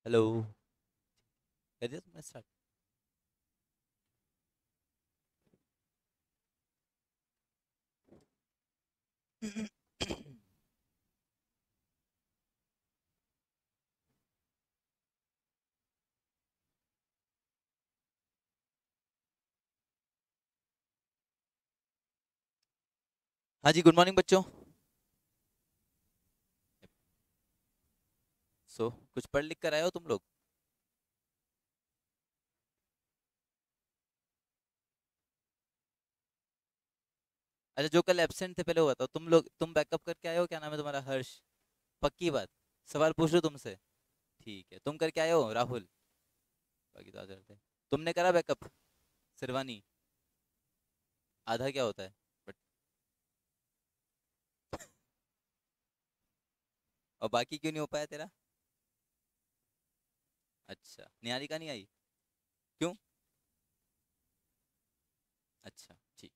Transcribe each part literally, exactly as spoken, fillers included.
Hello. कर दिया तुमने स्टार्ट? हाँ जी, गुड मॉर्निंग बच्चों। सो कुछ पढ़ लिख कर आए हो तुम लोग? अच्छा, जो कल एब्सेंट थे पहले वो बताओ। तुम लोग तुम बैकअप करके आए हो? क्या नाम है तुम्हारा? हर्ष? पक्की बात? सवाल पूछ लो तुमसे। ठीक है, तुम करके आए हो राहुल? बाकी तो आ जाते। तुमने करा बैकअप? सिरवानी? आधा क्या होता है? बट और बाकी क्यों नहीं हो पाया तेरा? अच्छा, निहारिका नहीं आई? क्यों? अच्छा, ठीक।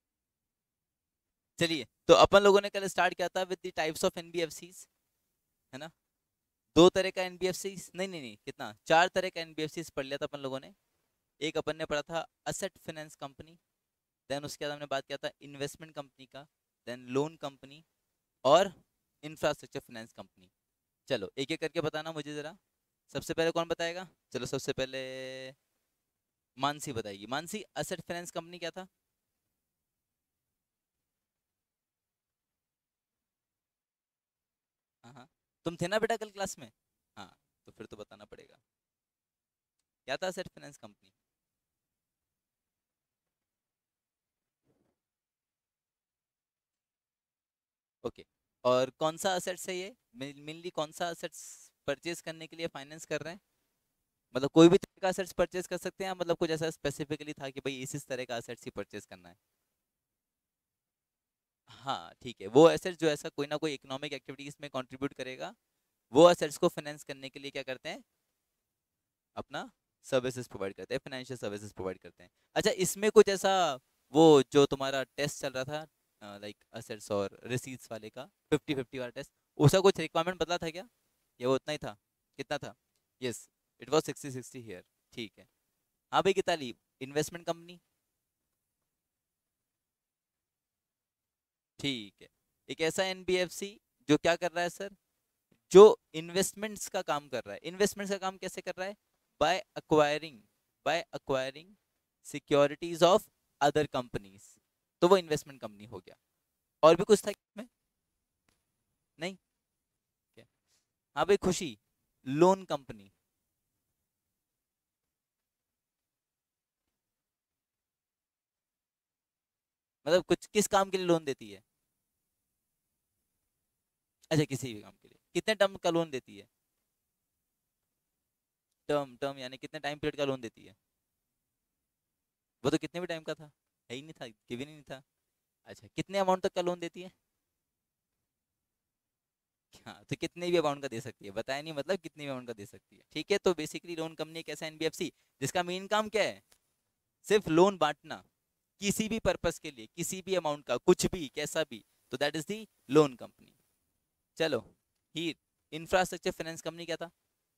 चलिए, तो अपन लोगों ने कल स्टार्ट किया था with the types of NBFCs, है ना? दो तरह का एनबीएफसीज, नहीं नहीं नहीं, कितना, चार तरह का एनबीएफसीज पढ़ लिया था अपन लोगों ने। एक अपन ने पढ़ा था असेट फाइनेंस कंपनी। देन उसके बाद हमने बात किया था इन्वेस्टमेंट कंपनी का। Then loan company. और इंफ्रास्ट्रक्चर फाइनेंस कंपनी। चलो एक एक करके बताना मुझे जरा। सबसे पहले कौन बताएगा? चलो सबसे पहले मानसी बताएगी। मानसी, असेट फाइनेंस कंपनी क्या था? हाँ हाँ, तुम थे ना बेटा कल क्लास में? हाँ, तो फिर तो बताना पड़ेगा। क्या था असेट फाइनेंस कंपनी? ओके। और कौन सा असेट्स है ये? मेनली कौन सा असेट्स परचेज करने के लिए फाइनेंस कर रहे हैं? मतलब कोई भी तरह का असेट्स परचेज कर सकते हैं, या मतलब कुछ ऐसा स्पेसिफिकली था कि भाई इस इस तरह का असेट्स ही परचेज करना है? हाँ ठीक है, वो एसेट्स जो ऐसा कोई ना कोई इकोनॉमिक एक्टिविटीज में कंट्रीब्यूट करेगा, वो एसेट्स को फाइनेंस करने के लिए क्या करते हैं? अपना सर्विसेज प्रोवाइड करते हैं, फाइनेंशियल सर्विसेज प्रोवाइड करते हैं। अच्छा, इसमें कुछ ऐसा, वो जो तुम्हारा टेस्ट चल रहा था लाइक असेट्स और रिसीट्स वाले का, फिफ्टी फिफ्टी वाला टेस्ट, उसका कुछ रिक्वायरमेंट बदला था क्या? या वो उतना ही था? कितना था? Yes, it was sixty sixty here. ठीक है। हाँ भाई, कितना ली? Investment company. ठीक है। एक ऐसा एनबीएफसी जो क्या कर रहा है सर? जो इन्वेस्टमेंट्स का काम कर रहा है। इन्वेस्टमेंट्स का काम कैसे कर रहा है? By acquiring by acquiring securities of other companies. तो वो इन्वेस्टमेंट कंपनी हो गया। और भी कुछ था इसमें? नहीं? क्या? हाँ भाई खुशी, लोन कंपनी। मतलब कुछ किस काम के लिए लोन देती है? अच्छा, किसी भी काम के लिए। कितने टर्म का लोन देती है? टर्म टर्म यानी कितने टाइम पीरियड का लोन देती है? वो तो कितने भी टाइम का था, है ही नहीं था, गिवन ही नहीं था। अच्छा, कितने अमाउंट तक का लोन देती है? हाँ, तो कितने भी अमाउंट का दे सकती है, बताया नहीं, मतलब कितने भी अमाउंट का दे सकती है। ठीक है, तो बेसिकली लोन कंपनी एक ऐसा एनबीएफसी जिसका मेन काम क्या है? सिर्फ लोन बांटना, किसी भी पर्पस के लिए, किसी भी अमाउंट का, कुछ भी, कैसा भी। तो that is the loan company. चलो, ही इंफ्रास्ट्रक्चर फाइनेंस कंपनी क्या था?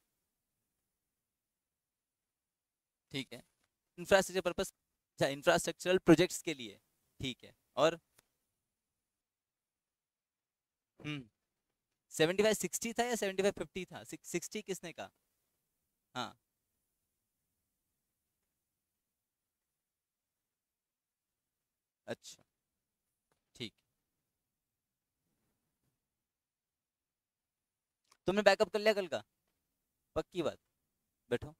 ठीक है, इंफ्रास्ट्रक्चर पर्पस। अच्छा, इंफ्रास्ट्रक्चरल प्रोजेक्ट्स के लिए। ठीक है। और हम्म सेवेंटी फाइव सिक्सटी था या सेवेंटी फाइव फिफ्टी था? सिक्सटी किसने कहा? हाँ। अच्छा, ठीक। तुमने बैकअप कर लिया कल का? पक्की बात? बैठो।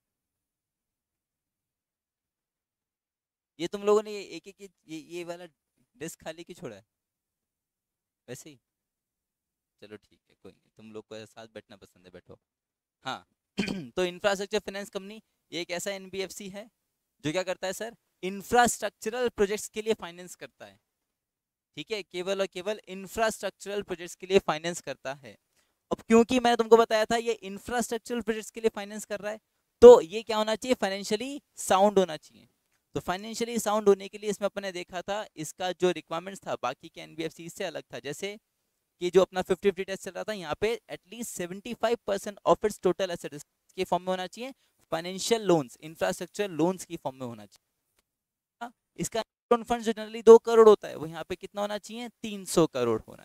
ये तुम लोगों ने ये एक एक ये ये ये वाला डिस्क खाली क्यों छोड़ा है? वैसे ही? चलो ठीक है, कोई नहीं, तुम लोग को साथ बैठना पसंद है, बैठो। हाँ। तो इंफ्रास्ट्रक्चर फाइनेंस कंपनी ये एक ऐसा एनबीएफसी है जो क्या करता है सर? इंफ्रास्ट्रक्चरल प्रोजेक्ट्स के लिए फाइनेंस करता है। ठीक है, केवल और केवल इंफ्रास्ट्रक्चरल प्रोजेक्ट्स के लिए फाइनेंस करता है। अब क्योंकि मैंने तुमको बताया था ये इंफ्रास्ट्रक्चरल प्रोजेक्ट्स के लिए फाइनेंस कर रहा है, तो ये क्या होना चाहिए? फाइनेंशियली साउंड होना चाहिए। तो फाइनेंशियली साउंड होने के लिए इसमें अपन ने देखा था, इसका जो रिक्वायरमेंट्स था बाकी के एनबीएफसी से अलग था। जैसे कि जो अपना फिफ्टी फिफ्टी टेस्ट चल रहा था, यहाँ पे at least seventy five percent of its total assets के फॉर्म में होना चाहिए, फाइनेंशियल लोन्स, इंफ्रास्ट्रक्चर लोन्स की फॉर्म में होना चाहिए। हाँ, इसका फंड जनरली दो करोड़ होता है, वो यहाँ पे कितना होना चाहिए, तीन सौ करोड़ होना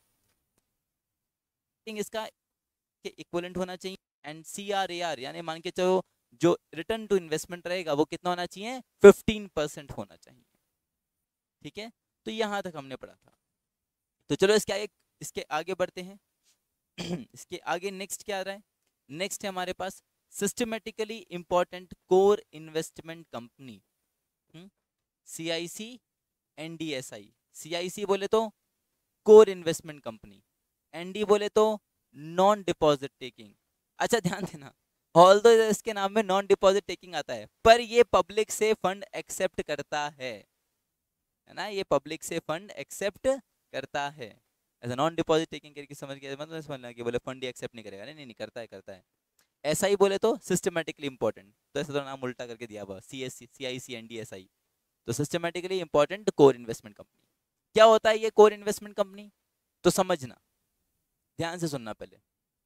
चाहिए। इसका इक्विवेलेंट होना चाहिए। And C R A R यानी मान के चलो जो रिटर्न टू इन्वेस्टमेंट रहेगा वो कितना होना चाहिए, फिफ्टीन परसेंट होना चाहिए। ठीक है, तो यहां तक हमने पढ़ा था। तो चलो इसके आगे इसके आगे बढ़ते हैं। इसके आगे नेक्स्ट क्या आ रहा है, नेक्स्ट है हमारे पास systematically important core investment company, C I C N D S I. C I C बोले तो core investment company, N D बोले तो नॉन डिपॉजिट टेकिंग। अच्छा ध्यान देना, ऑल्दो इसके नाम में नॉन डिपॉजिट टेकिंग आता है, पर ये पब्लिक से फंड एक्सेप्ट करता है, है ना, ये पब्लिक से फंड एक्सेप्ट करता है। ऐसा नॉन डिपॉजिट टेकिंग करके समझ गया, मतलब समझना कि बोले फंड ही एक्सेप्ट नहीं करेगा, नहीं नहीं, नहीं करता है करता है। ऐसा ही बोले तो सिस्टमेटिकली इंपॉर्टेंट, तो ऐसा तो नाम उल्टा करके दिया हुआ, C S C C I C N D S I. तो systematically important core investment company. क्या होता है ये कोर इन्वेस्टमेंट कंपनी, तो समझना, ध्यान से सुनना पहले।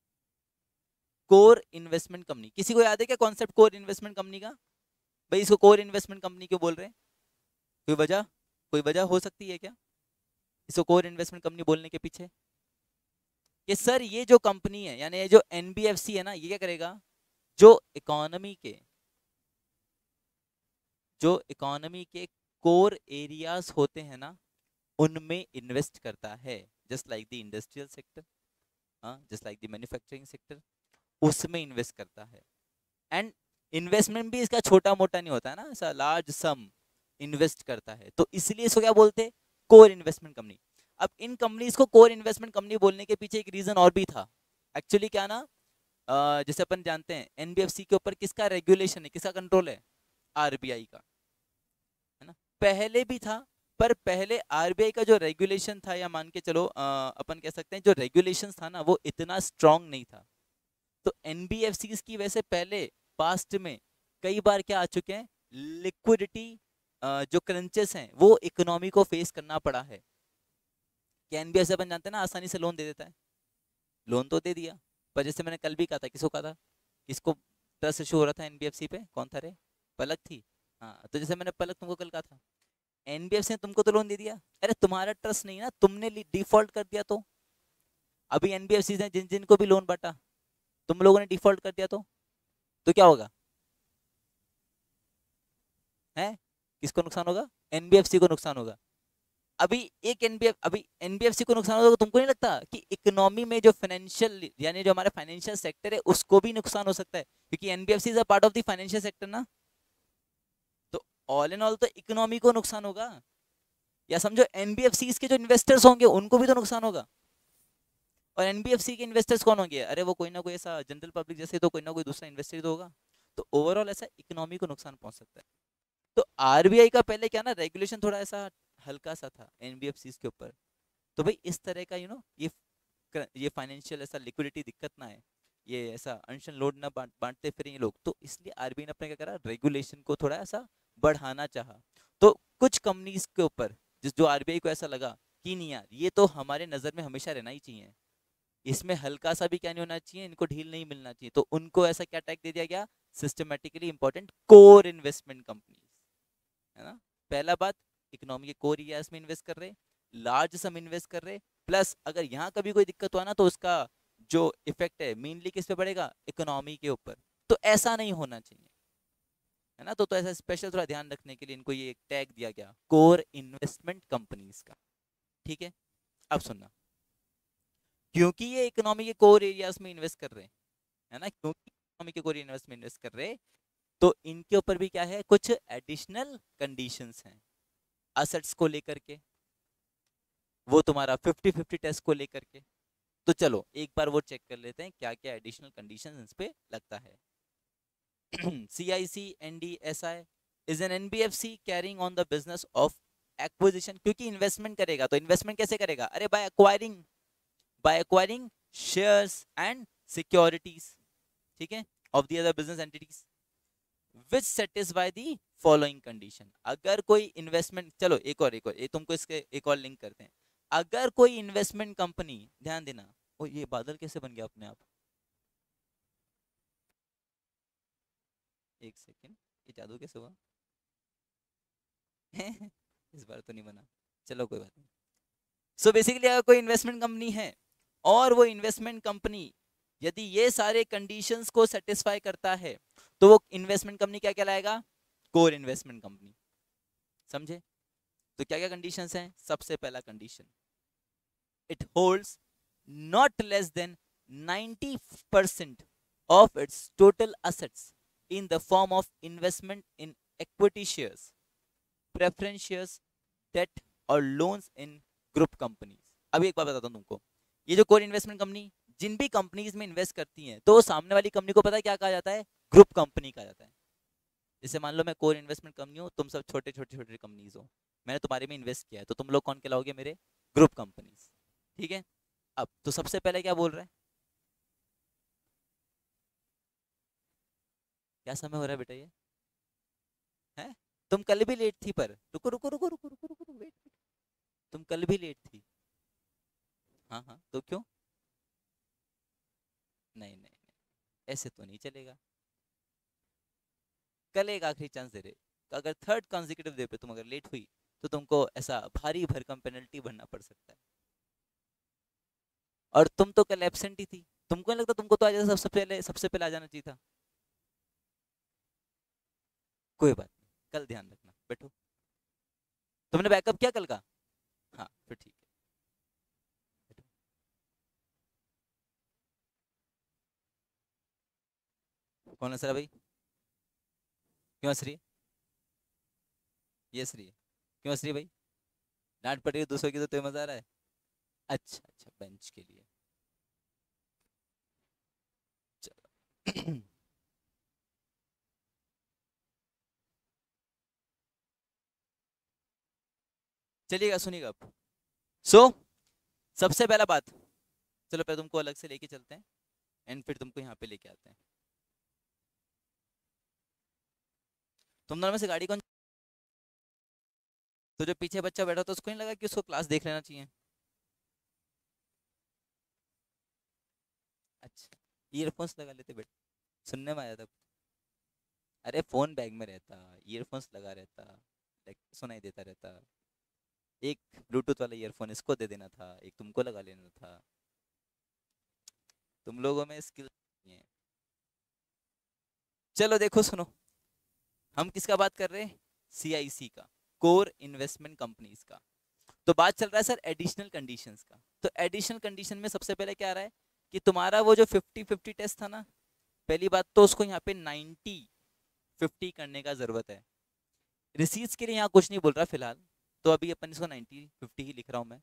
कोर इन्वेस्टमेंट कंपनी, किसी को याद है क्या कॉन्सेप्ट कोर इन्वेस्टमेंट कंपनी का? भाई इसको कोर इन्वेस्टमेंट कंपनी क्यों बोल रहे हैं, कोई वजह, कोई वजह हो सकती है क्या इसको कोर इन्वेस्टमेंट कंपनी बोलने के पीछे? कि सर ये जो कंपनी है यानी ये जो एन बी एफ सी है ना, ये क्या करेगा, जो इकोनॉमी के जो इकोनॉमी के कोर एरियाज होते हैं ना, उनमें इन्वेस्ट करता है, just like the industrial sector, हाँ, just like the manufacturing sector, उसमें इन्वेस्ट करता है। एंड इन्वेस्टमेंट भी इसका छोटा मोटा नहीं होता है ना, ऐसा लार्ज सम इन्वेस्ट करता है, तो इसलिए इसको क्या बोलते हैं, कोर इन्वेस्टमेंट कंपनी। अब इन कंपनीज को कोर इन्वेस्टमेंट कंपनी बोलने के पीछे एक रीजन और भी था। एक्चुअली क्या ना, अ, जैसे अपन जानते हैं एन बी एफ सी के ऊपर किसका रेगुलेशन है, किसका कंट्रोल है, आर बी आई का, है ना। पहले भी था, पर पहले आर बी आई का जो रेगुलेशन था, या मान के चलो अ, अपन कह सकते हैं जो रेगुलेशन था ना, वो इतना स्ट्रांग नहीं था। तो एन बी एफ सी की वजह से पहले पास्ट में कई बार क्या आ चुके हैं, लिक्विडिटी जो क्रंचेस हैं वो इकोनॉमी को फेस करना पड़ा है। कि एन बी एफ सी अपन जानते हैं ना, आसानी से लोन दे देता है, लोन तो दे दिया, पर जैसे मैंने कल भी कहा था, किसको कहा था, किसको ट्रस्ट इशू हो रहा था एन बी एफ सी पे, कौन था रे, पलक थी। हाँ, तो जैसे मैंने पलक तुमको कल कहा था, एन बी एफ सी ने तुमको तो लोन दे दिया, अरे तुम्हारा ट्रस्ट नहीं ना, तुमने डिफॉल्ट कर दिया, तो अभी एन बी एफ सी ने जिन जिन को भी लोन बांटा, तुम लोगों ने डिफॉल्ट कर दिया, तो तो क्या होगा, है किसको नुकसान होगा, एन बी एफ सी को नुकसान होगा। अभी एक एनबीएफ अभी एन बी एफ सी को नुकसान होगा, तो तुमको नहीं लगता कि इकोनॉमी में जो फाइनेंशियल यानी जो हमारा फाइनेंशियल सेक्टर है उसको भी नुकसान हो सकता है, क्योंकि N B F C is a part of the financial sector ना। तो ऑल इन ऑल तो इकोनॉमी को नुकसान होगा, या समझो एन बी एफ सी के जो इन्वेस्टर्स होंगे उनको भी तो नुकसान होगा। और एन बी एफ सी के इन्वेस्टर्स कौन होंगे, अरे वो कोई ना कोई ऐसा जनरल पब्लिक जैसे, तो कोई ना कोई दूसरा इन्वेस्टर तो होगा। तो ओवरऑल ऐसा इकोनॉमी को नुकसान पहुंच सकता है। तो आर बी आई का पहले क्या ना, रेगुलेशन थोड़ा ऐसा हल्का सा था एन बी एफ सी के ऊपर, तो भाई इस तरह का यू नो ये ये फाइनेंशियल ऐसा लिक्विडिटी दिक्कत ना है, ये ऐसा अनशन लोड ना बांट बांटते फिर ये लोग, तो इसलिए आर बी आई ने अपने क्या करा, रेगुलेशन को थोड़ा ऐसा बढ़ाना चाहा। तो कुछ कंपनीज के ऊपर जिस जो आर बी आई को ऐसा लगा कि नहीं यार, ये तो हमारे नजर में हमेशा रहना ही चाहिए, इसमें हल्का सा भी क्या नहीं होना चाहिए, इनको ढील नहीं मिलना चाहिए, तो उनको ऐसा क्या टैग दे दिया गया, systematically important core investment company, है ना। पहला बात, इकोनॉमी के कोर एरियाज में इन्वेस्ट कर रहे, लार्ज सम इन्वेस्ट कर रहे, प्लस अगर यहाँ कभी कोई दिक्कत हुआ ना, तो उसका जो इफेक्ट है मेनली किस पे पड़ेगा, इकोनॉमी के ऊपर। तो ऐसा नहीं होना चाहिए, है ना। तो तो ऐसा स्पेशल थोड़ा ध्यान रखने के लिए इनको ये एक टैग दिया गया, कोर इन्वेस्टमेंट कंपनीज का। ठीक है, अब सुनना, क्योंकि ये इकोनॉमी के कोर एरियाज में इन्वेस्ट कर रहे हैं, है ना, क्योंकि इकोनॉमी के कोर एरियाज में इन्वेस्ट कर रहे, तो इनके ऊपर भी क्या है, कुछ एडिशनल कंडीशंस हैं असेट्स को लेकर के, वो तुम्हारा फिफ्टी फिफ्टी टेस्ट को लेकर के। तो चलो एक बार वो चेक कर लेते हैं क्या क्या एडिशनल कंडीशंस इस पे लगता है। C I C N D S I is an N B F C carrying on the business of acquisition, क्योंकि इन्वेस्टमेंट करेगा, तो इन्वेस्टमेंट कैसे करेगा, अरे by acquiring by acquiring shares and securities, ठीक है, of the other business entities which satisfy the following condition. अगर कोई इन्वेस्टमेंट, चलो एक और एक और ये तुमको इसके एक और लिंक करते हैं, अगर कोई इन्वेस्टमेंट कंपनी, ध्यान देना, ओ ये बादल कैसे बन गया अपने आप, एक सेकेंड, ये जादू कैसे हुआ? इस बार तो नहीं बना, चलो कोई बात नहीं। सो बेसिकली अगर कोई इन्वेस्टमेंट कंपनी है और वो इन्वेस्टमेंट कंपनी यदि ये सारे कंडीशंस को सेटिस्फाई करता है तो वो इन्वेस्टमेंट कंपनी क्या कहलाएगा? Core investment company. समझे? तो क्या क्या कंडीशंस हैं? सबसे पहला condition, it holds not less than ninety percent of its total assets in the form of investment in equity shares, preference shares, debt और loans in group companies। अभी एक बात बताता हूँ तुमको, ये जो कोर इन्वेस्टमेंट कंपनी जिन भी कंपनीज में इन्वेस्ट करती हैं तो सामने वाली कंपनी को पता है क्या कहा जाता है? ग्रुप कंपनी कहा जाता है। जैसे मान लो मैं कोर इन्वेस्टमेंट कंपनी हूँ, तुम सब छोटे छोटे छोटे कंपनीज हो, मैंने तुम्हारे में इन्वेस्ट किया है, तो तुम लोग कौन कहलाओगे? मेरे ग्रुप कंपनीज। ठीक है? अब तो सबसे पहले क्या बोल रहा है? क्या समय हो रहा है बेटा ये? है? तुम कल भी लेट थी, पर रुको रुको रुको रुको रुको रुको वेट, तुम कल भी लेट थी। हाँ हाँ, तो क्यों? नहीं नहीं नहीं, ऐसे तो नहीं चलेगा। कल एक आखिरी चांस दे रहे, अगर थर्ड कॉन्जिक्यूटिव डे पे तुम अगर लेट हुई तो तुमको ऐसा भारी भरकम पेनल्टी भरना पड़ सकता है। और तुम तो कल एब्सेंट ही थी, तुमको नहीं लगता तुमको तो आज सबसे पहले सबसे पहले आ जाना चाहिए था? कोई बात नहीं, कल ध्यान रखना, बैठो। तुमने बैकअप किया कल का? हाँ फिर ठीक है, बैठो। कौन हंस रहा भाई? क्यों हंस रही है? ये हंस रही है? क्यों हंस रही है भाई? डांट पड़ रही है दूसरों की तो तुम्हें मजा आ रहा है? अच्छा अच्छा, बेंच के लिए, चलो। चलिएगा, सुनिएगा आप। सो so, सबसे पहला बात, चलो पहले तुमको अलग से लेके चलते हैं एंड फिर तुमको यहाँ पे लेके आते हैं। तुम दोनों में से गाड़ी कौन, तो जो पीछे बच्चा बैठा था उसको नहीं लगा कि उसको क्लास देख लेना चाहिए? अच्छा, ईयरफोन्स लगा लेते बेटा, सुनने में आया था। अरे फोन बैग में रहता, ईयरफोन्स लगा रहता, लाइक सुनाई देता रहता। एक ब्लूटूथ वाला ईयरफोन इसको दे देना था, एक तुमको लगा लेना था। तुम लोगों में स्किल नहीं है। चलो देखो सुनो, हम किसका बात कर रहे हैं? सीआईसी का, कोर इन्वेस्टमेंट कंपनीज का। तो बात चल रहा है सर एडिशनल कंडीशंस का। तो एडिशनल कंडीशन में सबसे पहले क्या आ रहा है कि तुम्हारा वो जो फिफ्टी फिफ्टी टेस्ट था ना, पहली बात तो उसको यहाँ पे नाइन्टी फिफ्टी करने का जरूरत है। रिसीट्स के लिए यहाँ कुछ नहीं बोल रहा फिलहाल, तो अभी अपन इसको नाइन्टी फिफ्टी ही लिख रहा हूँ मैं।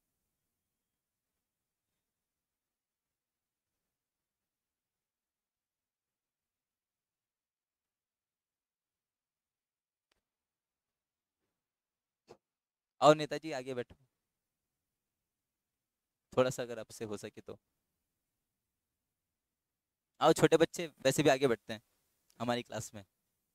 और नेताजी आगे बैठो, थोड़ा सा अगर आपसे हो सके तो। आओ, छोटे बच्चे वैसे भी आगे बैठते हैं हमारी क्लास में।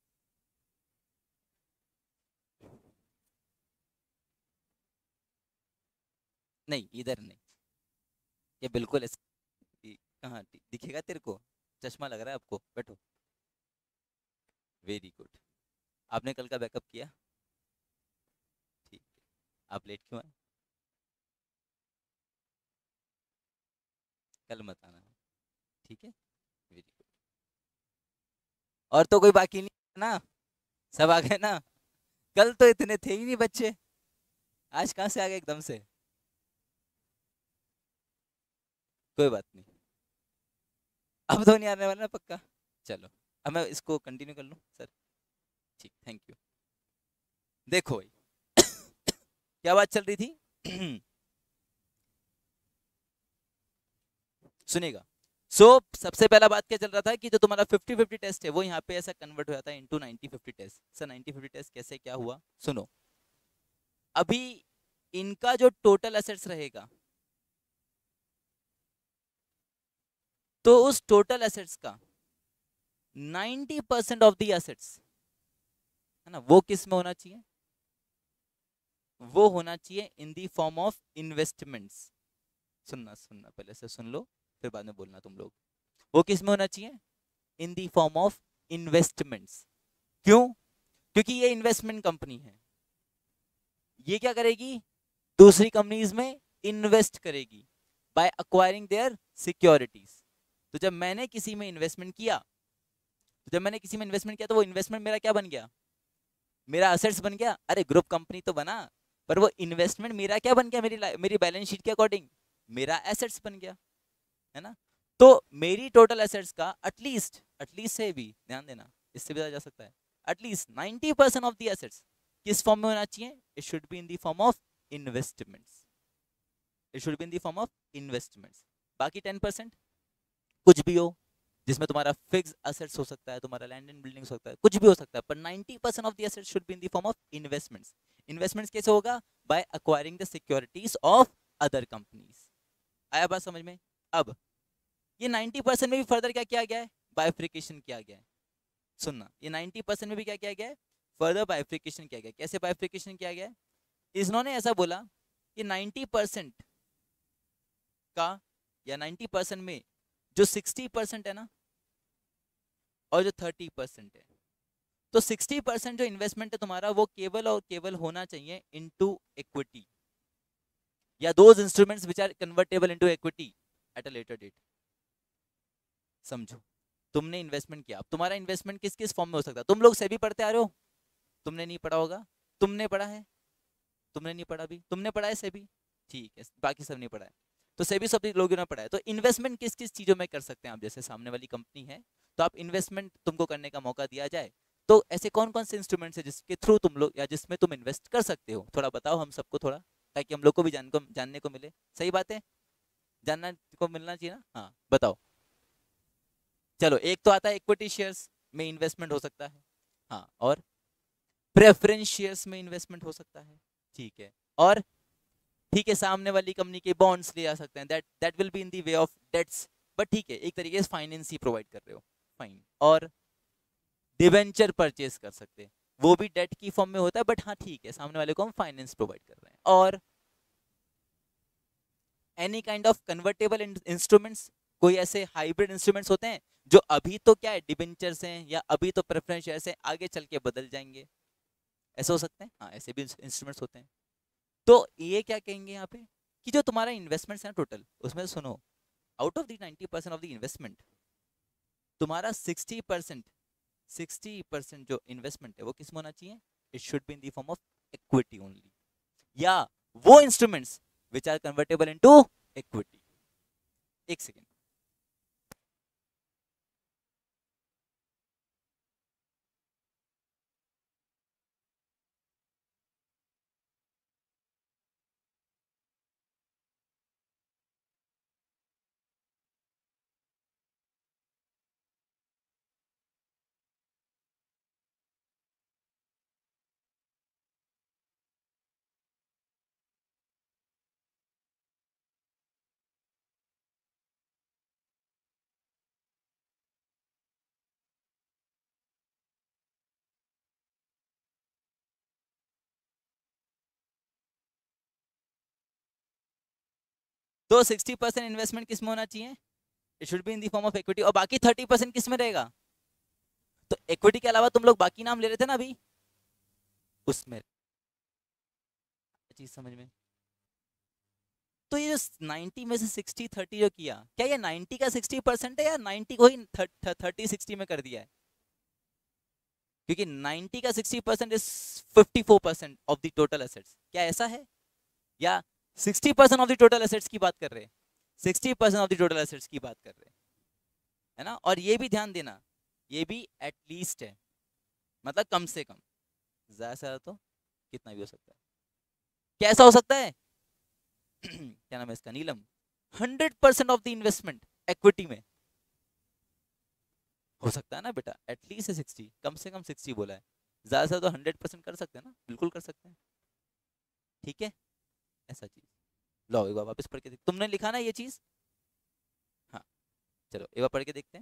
नहीं इधर नहीं, ये बिल्कुल इस, ये कहाँ दि- दिखेगा तेरे को? चश्मा लग रहा है आपको, बैठो। Very good. आपने कल का बैकअप किया? ठीक है। आप लेट क्यों आए? कल मत आना, ठीक है? Very good. और तो कोई बाकी नहीं है ना? सब आ गए ना? कल तो इतने थे ही नहीं बच्चे, आज कहाँ से आ गए एकदम से? कोई बात नहीं, अब तो नहीं आने वाला ना पक्का? चलो, अब मैं इसको कंटिन्यू कर लूँ सर? ठीक, थैंक यू। देखो भाई, क्या बात चल रही थी? सुनेगा। सो so, सबसे पहला बात क्या चल रहा था कि जो तुम्हारा फिफ्टी फिफ्टी टेस्ट है वो यहाँ पे ऐसा कन्वर्ट हो जाता है into ninety fifty test. Sir ninety fifty test कैसे क्या हुआ? सुनो, अभी इनका जो टोटल एसेट्स रहेगा, तो उस टोटल एसेट्स का ninety percent of the assets है ना, वो किस में होना चाहिए? वो होना चाहिए in the form of investments. सुनना सुनना, पहले से सुन लो फिर बाद में बोलना तुम लोग। वो किस में होना चाहिए? In the form of investments. क्यों? क्योंकि ये इन्वेस्टमेंट कंपनी है, ये क्या करेगी, दूसरी कंपनीज में इन्वेस्ट करेगी बाय अक्वायरिंग देयर सिक्योरिटीज। तो जब मैंने किसी में इन्वेस्टमेंट किया, तो जब मैंने किसी में इन्वेस्टमेंट किया तो वो इन्वेस्टमेंट मेरा क्या बन गया, मेरा असेट्स बन गया। अरे ग्रुप कंपनी तो बना, पर वो इन्वेस्टमेंट मेरा क्या बन गया, मेरी मेरी बैलेंस शीट के अकॉर्डिंग मेरा एसेट्स बन गया, है ना। तो मेरी टोटल एसेट्स का एटलीस्ट, एटलीस्ट से भी ध्यान देना, इससे भी जा सकता है, at least ninety percent of the assets किस फॉर्म में होना चाहिए, it should be in the form of investments, it should be in the form of investments. बाकी टेन परसेंट कुछ भी हो, जिसमें तुम्हारा फिक्स असेट्स हो सकता है, तुम्हारा लैंड एंड बिल्डिंग्स हो सकता है, कुछ भी हो सकता है, पर ninety percent of the assets should be in the form of investments. Investments कैसे होगा, by acquiring the securities of other companies. आया बात समझ में? अब ये नाइंटी परसेंट में भी फर्दर क्या किया गया है, बाइफ्रिकेशन किया गया है। सुनना, ये नाइंटी परसेंट में भी क्या किया गया है, फर्दर बाइफ्रिकेशन किया गया है। कैसे बाइफ्रिकेशन किया गया है, इन्होंने ऐसा बोला कि नाइंटी परसेंट का, या नाइंटी परसेंट में जो सिक्सटी परसेंट है ना, और जो थर्टी परसेंट है, तो सिक्सटी परसेंट जो इन्वेस्टमेंट है तुम्हारा, वो केवल और केवल होना चाहिए इनटू इक्विटी, या those instruments which are convertible into equity at a later date. समझो, तुमने इन्वेस्टमेंट किया, अब तुम्हारा इन्वेस्टमेंट किस किस फॉर्म में हो सकता है। तुम लोग सेबी पढ़ते आ रहे हो, तुमने नहीं पढ़ा होगा, तुमने पढ़ा है, तुमने नहीं पढ़ा भी, तुमने पढ़ा है सेबी, ठीक है, बाकी सब नहीं पढ़ा है, तो सेबी सब लोगों ने पढ़ा है। तो इन्वेस्टमेंट किस किस चीजों में कर सकते हैं आप, जैसे सामने वाली कंपनी है, तो आप इन्वेस्टमेंट तुमको करने का मौका दिया जाए, तो ऐसे कौन कौन से इंस्ट्रूमेंट्स है जिसके थ्रू तुम लोग, या जिसमें तुम इन्वेस्ट कर सकते हो, थोड़ा बताओ हम सबको थोड़ा, ताकि हम लोग को भी जान को जानने को मिले। सही बात है, जानना को मिलना चाहिए ना, हाँ बताओ। चलो, एक तो आता है इक्विटी शेयर्स में इन्वेस्टमेंट हो सकता है, हाँ, और प्रेफरेंस शेयर्स में इन्वेस्टमेंट हो सकता है, ठीक है, और ठीक है, सामने वाली कंपनी के बॉन्ड्स ले जा सकते हैं, that that will be in the way of debts, but ठीक है, एक तरीके से फाइनेंस ही प्रोवाइड कर रहे हो, फाइन। और डिवेंचर परचेज कर सकते हैं, वो भी डेट की फॉर्म में होता है, बट हाँ ठीक है, सामने वाले को हम फाइनेंस प्रोवाइड कर रहे हैं। और any kind of convertible instruments, कोई ऐसे हाइब्रिड इंस्ट्रूमेंट्स होते हैं जो अभी तो क्या है डिबेंचर्स हैं, या अभी तो प्रेफरेंस शेयर्स हैं, आगे चल के बदल जाएंगे, ऐसे हो सकते हैं, हाँ ऐसे भी इंस्ट्रूमेंट्स होते हैं। तो ये क्या कहेंगे यहाँ पे, कि जो तुम्हारा इन्वेस्टमेंट्स है टोटल, उसमें से सुनो, out of the ninety percent of the investment, तुम्हारा सिक्सटी परसेंट, सिक्सटी परसेंट जो इन्वेस्टमेंट है वो किस में होना चाहिए, it should be in the form of equity only, या वो instruments which are convertible into equity. एक सेकेंड, तो सिक्सटी परसेंट इन्वेस्टमेंट किस में होना चाहिए, it should be in the form of equity, और बाकी थर्टी परसेंट किस में रहेगा, तो इक्विटी के अलावा तुम लोग बाकी नाम ले रहे थे ना अभी, उसमें चीज समझ में। तो ये नाइंटी में से सिक्सटी थर्टी जो किया, क्या ये नाइंटी का सिक्सटी परसेंट है, या नाइंटी को ही थर्टी सिक्सटी में कर दिया है, क्योंकि नाइंटी का sixty percent is fifty four percent of the total assets, क्या ऐसा है, या sixty percent of the total assets की बात कर रहे हैं, sixty percent of the total assets की बात कर रहे हैं, है ना। और ये भी ध्यान देना, ये भी एटलीस्ट है, मतलब कम से कम, ज्यादा से ज्यादा तो कितना भी हो सकता है, कैसा हो सकता है क्या नाम है इसका, Neelam, hundred percent of the investment equity में हो सकता है ना बेटा, एटलीस्ट सिक्सटी, कम से कम सिक्सटी बोला है, ज्यादा से तो हंड्रेड परसेंट कर सकते हैं ना, बिल्कुल कर सकते हैं, ठीक है, ऐसा चीज। लो एक बार वापस पढ़ के देख, तुमने लिखा ना ये चीज, हाँ चलो एक बार पढ़ के देखते हैं।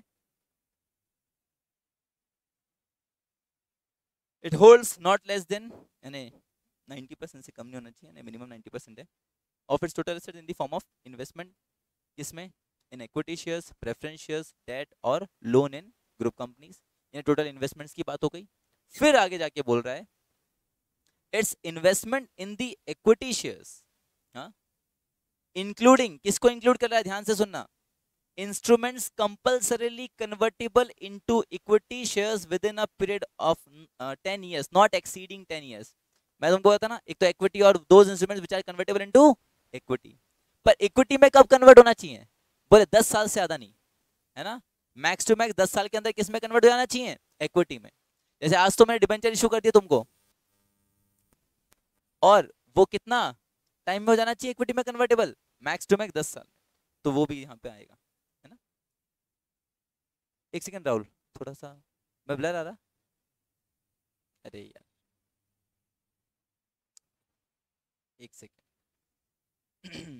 It holds not less than, यानी नाइंटी परसेंट से कम नहीं होना चाहिए, मिनिमम नाइंटी परसेंट है, of its total asset in the form of investment, किसमें, in equity shares, preference shares, debt और लोन इन ग्रुप कंपनीज, ये टोटल इन्वेस्टमेंट्स की बात हो गई। फिर आगे जाके बोल रहा है it's investment in the equity shares, हाँ, इंक्लूडिंग, किसको इंक्लूड कर रहा है, ध्यान से सुनना, instruments compulsorily convertible into equity shares within a period of ten years not exceeding ten years. मैं तुमको बताता ना, एक तो इक्विटी और those instruments which are convertible into equity. पर इक्विटी में कब कन्वर्ट होना चाहिए, बोले दस साल से ज्यादा नहीं, है ना, मैक्स टू मैक्स दस साल के अंदर किस में कन्वर्ट हो जाना चाहिए, इक्विटी में। जैसे आज तो मैंने डिबेंचर इशू कर दिया तुमको, और वो कितना टाइम में हो जाना चाहिए इक्विटी में कन्वर्टेबल, मैक्स टू मैक्स दस साल, तो वो भी यहाँ पे आएगा, है ना। एक सेकंड राहुल, थोड़ा सा मैं ब्लर आ रहा, अरे यार एक सेकंड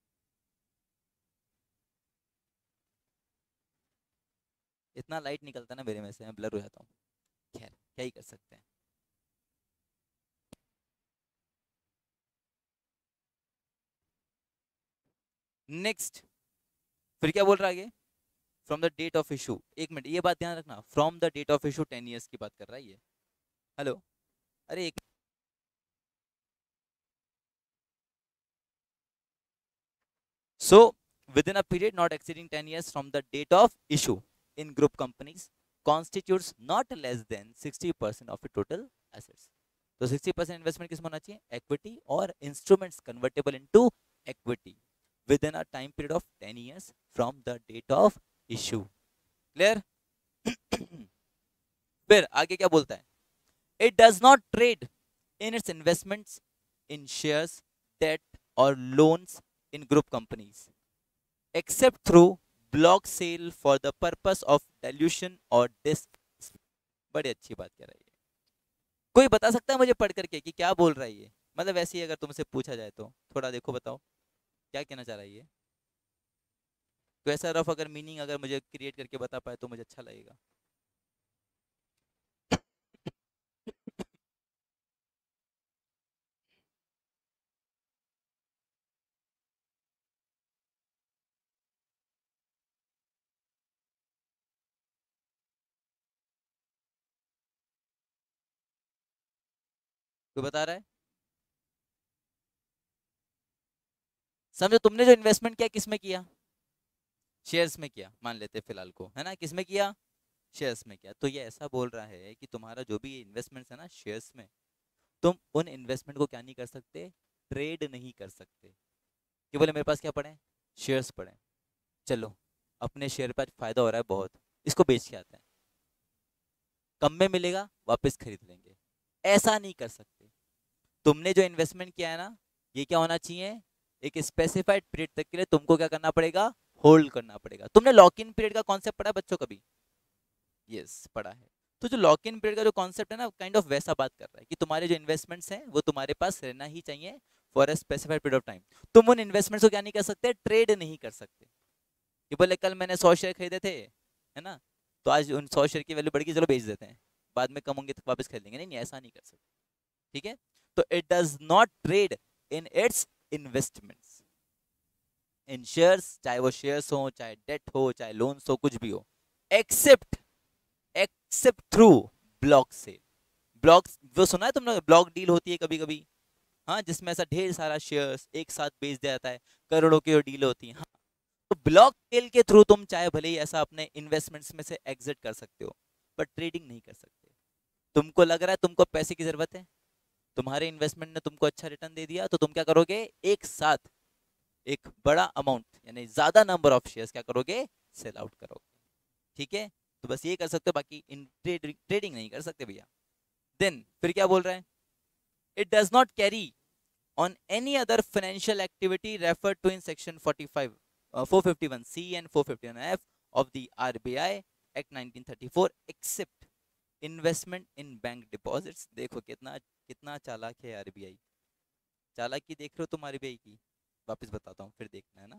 इतना लाइट निकलता है ना मेरे में से, मैं ब्लर हो जाता हूँ, खैर क्या ही कर सकते हैं। नेक्स्ट, फिर क्या बोल रहा है आगे, from the date of issue, एक मिनट ये बात ध्यान रखना, from the date of issue ten years की बात कर रहा है ये, हेलो, अरे एक, so within a period not exceeding ten years from the date of issue in group companies constitutes not less than sixty percent of the total assets। तो sixty percent investment किस में होना चाहिए, इक्विटी और instruments convertible into equity within a time period of ten years from the date of issue। Clear? फिर आगे क्या बोलता है, it does not trade in its investments in shares, debt or loans in group companies except through block sale for the purpose of dilution or dis। बड़ी अच्छी बात कह रहा है ये, कोई बता सकता है मुझे पढ़ करके कि क्या बोल रहा है ये, मतलब वैसे ही अगर तुमसे पूछा जाए तो थोड़ा देखो बताओ क्या कहना चाह रहा है ये, तो ऐसा रफ अगर मीनिंग अगर मुझे क्रिएट करके बता पाए तो मुझे अच्छा लगेगा। कोई बता रहा है, समझो तुमने जो इन्वेस्टमेंट किया किस में किया, शेयर्स में किया, मान लेते फिलहाल को, है ना, किस में किया, शेयर्स में किया। तो ये ऐसा बोल रहा है कि तुम्हारा जो भी इन्वेस्टमेंट्स है ना शेयर्स में, तुम उन इन्वेस्टमेंट को क्या नहीं कर सकते, ट्रेड नहीं कर सकते, कि बोले मेरे पास क्या पड़े, शेयर्स पड़े, चलो अपने शेयर पर फायदा हो रहा है बहुत, इसको बेच के आते हैं, कम में मिलेगा वापस खरीद लेंगे, ऐसा नहीं कर सकते। तुमने जो इन्वेस्टमेंट किया है ना, ये क्या होना चाहिए, एक स्पेसिफाइड पीरियड तक के लिए तुमको क्या करना पड़ेगा, होल्ड करना पड़ेगा। तुमने लॉक इन पीरियड का कॉन्सेप्ट पढ़ा है बच्चों कभी, यस yes, पढ़ा है। तो जो लॉक इन पीरियड का जो कॉन्सेप्ट है ना, काइंड ऑफ वैसा बात कर रहा है कि तुम्हारे जो इन्वेस्टमेंट्स हैं वो तुम्हारे पास रहना ही चाहिए for a specified period of time. तुम उन इन्वेस्टमेंट्स को क्या नहीं कर सकते, ट्रेड नहीं कर सकते, कि बोले कल मैंने सौ शेयर खरीदे थे, है ना, तो आज उन सौ शेयर की वैल्यू बढ़ गई, चलो बेच देते हैं, बाद में कम होंगे तो वापस खरीद लेंगे, नहीं, नहीं ऐसा नहीं कर सकते, ठीक है। तो it does not trade in its investments in shares, चाहे वो शेयर्स हो, चाहे डेट हो, चाहे लोन्स हो, कुछ भी हो, except except through block sale. Block, वो सुना है तुमने, ब्लॉक डील होती है कभी कभी, हाँ, जिसमें ऐसा ढेर सारा शेयर्स एक साथ बेच दिया जाता है, करोड़ों की डील होती है, हाँ। तो ब्लॉक सेल के थ्रू तुम चाहे भले ही ऐसा अपने इन्वेस्टमेंट्स में से एग्जिट कर सकते हो, पर ट्रेडिंग नहीं कर सकते। तुमको लग रहा है तुमको पैसे की जरूरत है, तुम्हारे इन्वेस्टमेंट ने तुमको अच्छा रिटर्न दे दिया, तो तुम क्या करोगे, एक साथ एक बड़ा अमाउंट यानी ज्यादा नंबर ऑफ शेयर्स क्या करोगे, सेल आउट करोगे, ठीक है। तो बस ये कर सकते हो, बाकी इन ट्रेडिंग नहीं कर सकते भैया। देन फिर क्या बोल रहा है, it does not carry on any other financial activity referred to in section forty-five, uh, four fifty-one C and four fifty-one F of the R B I Act nineteen thirty-four except investment in bank deposits। देखो कितना कितना चालाक है RBI, चालाकी देख रहे हो तुम आरबीआई की, वापस बताता हूँ फिर देखना है ना।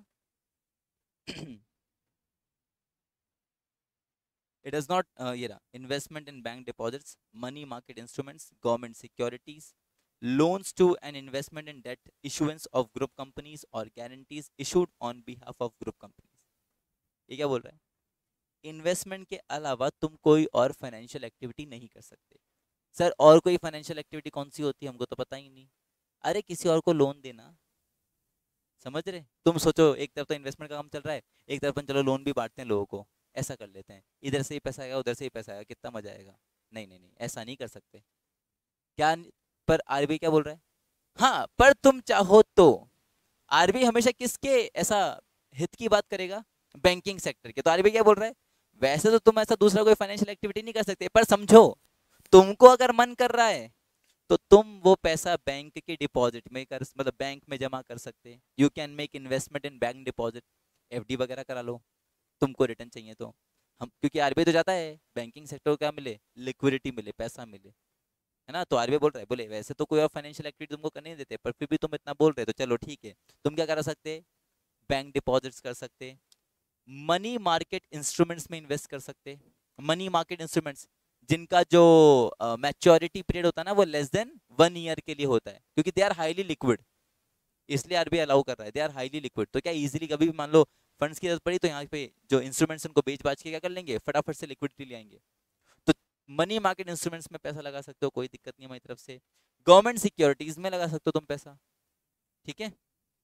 It does not uh, ये रहा, investment in bank deposits, money market instruments, government securities, loans to and investment in debt issuance of group companies or guarantees issued on behalf of group companies। ये क्या बोल रहा है, investment के अलावा तुम कोई और फाइनेंशियल एक्टिविटी नहीं कर सकते। सर और कोई फाइनेंशियल एक्टिविटी कौन सी होती है, हमको तो पता ही नहीं। अरे किसी और को लोन देना, समझ रहे? तुम सोचो, एक तरफ तो इन्वेस्टमेंट का काम चल रहा है, एक तरफ अपन चलो लोन भी बांटते हैं लोगों को, ऐसा कर लेते हैं, इधर से ही पैसा आएगा उधर से ही पैसा आएगा, कितना मजा आएगा। नहीं नहीं नहीं, ऐसा नहीं कर सकते। क्या न- पर आरबीआई क्या बोल रहा है? हाँ पर तुम चाहो तो, आरबीआई हमेशा किसके ऐसा हित की बात करेगा? बैंकिंग सेक्टर के। तो आरबीआई क्या बोल रहा है, वैसे तो तुम ऐसा दूसरा कोई फाइनेंशियल एक्टिविटी नहीं कर सकते, पर समझो तुमको अगर मन कर रहा है तो तुम वो पैसा बैंक के डिपॉजिट में कर, मतलब बैंक में जमा कर सकते। You can make investment in bank deposit, FD वगैरह करा लो, तुमको रिटर्न चाहिए तो। हम क्योंकि आरबीआई तो जाता है बैंकिंग सेक्टर को क्या मिले, लिक्विडिटी मिले, पैसा मिले, है ना। तो आरबीआई बोल रहा है, बोले वैसे तो कोई और फाइनेंशियल एक्टिविटी तुमको करने नहीं देते, पर फिर भी तुम इतना बोल रहे हो तो चलो ठीक है। तुम क्या कर सकते, बैंक डिपॉजिट्स कर सकते, मनी मार्केट इंस्ट्रूमेंट्स में इन्वेस्ट कर सकते। मनी मार्केट इंस्ट्रूमेंट्स जिनका जो मैच्योरिटी पीरियड होता है ना वो लेस देन वन ईयर के लिए होता है, क्योंकि दे आर हाईली लिक्विड, इसलिए आरबीआई अलाउ कर रहा है। दे आर हाईली लिक्विड, तो क्या इजीली कभी भी मान लो फंड्स की जरूरत पड़ी तो यहाँ पे जो इंस्ट्रूमेंट्स उनको बेच बाच के क्या कर लेंगे, फटाफट से लिक्विडिटी ले आएंगे। तो मनी मार्केट इंस्ट्रूमेंट्स में पैसा लगा सकते हो, कोई दिक्कत नहीं है हमारी तरफ से। गवर्नमेंट सिक्योरिटीज में लगा सकते हो तुम पैसा, ठीक है।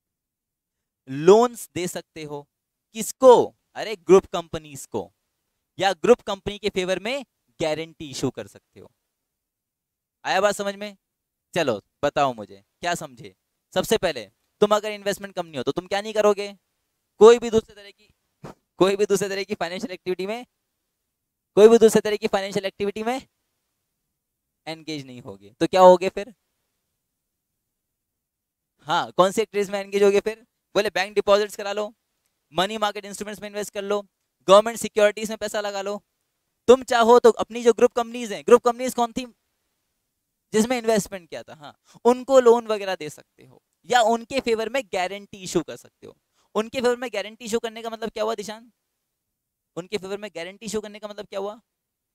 लोन्स दे सकते हो, किसको? अरे ग्रुप कंपनीज को, या ग्रुप कंपनी के फेवर में गारंटी इशू कर सकते हो। आया बात समझ में? चलो बताओ मुझे क्या समझे। सबसे पहले, तुम अगर इन्वेस्टमेंट कंपनी हो तो तुम क्या नहीं करोगे, कोई भी दूसरे तरह की कोई भी दूसरे तरह की फाइनेंशियल एक्टिविटी में कोई भी दूसरे तरह की फाइनेंशियल एक्टिविटी में एंगेज नहीं होगे। तो क्या होगे फिर? हाँ, कौन सी एक्टिविटीज में एंगेज होगे फिर? बोले बैंक डिपॉजिट्स करा लो, मनी मार्केट इंस्ट्रूमेंट्स में इन्वेस्ट कर लो, गवर्नमेंट सिक्योरिटीज में पैसा लगा लो। तुम चाहो तो अपनी जो ग्रुप कंपनीज हैं, ग्रुप कंपनीज कौन थी जिसमें इन्वेस्टमेंट किया था, हाँ, उनको लोन वगैरह दे सकते हो, या उनके फेवर में गारंटी इशू कर सकते हो। उनके फेवर में गारंटी इशू करने का मतलब क्या हुआ दिशान? उनके फेवर में गारंटी इशू करने का मतलब क्या हुआ,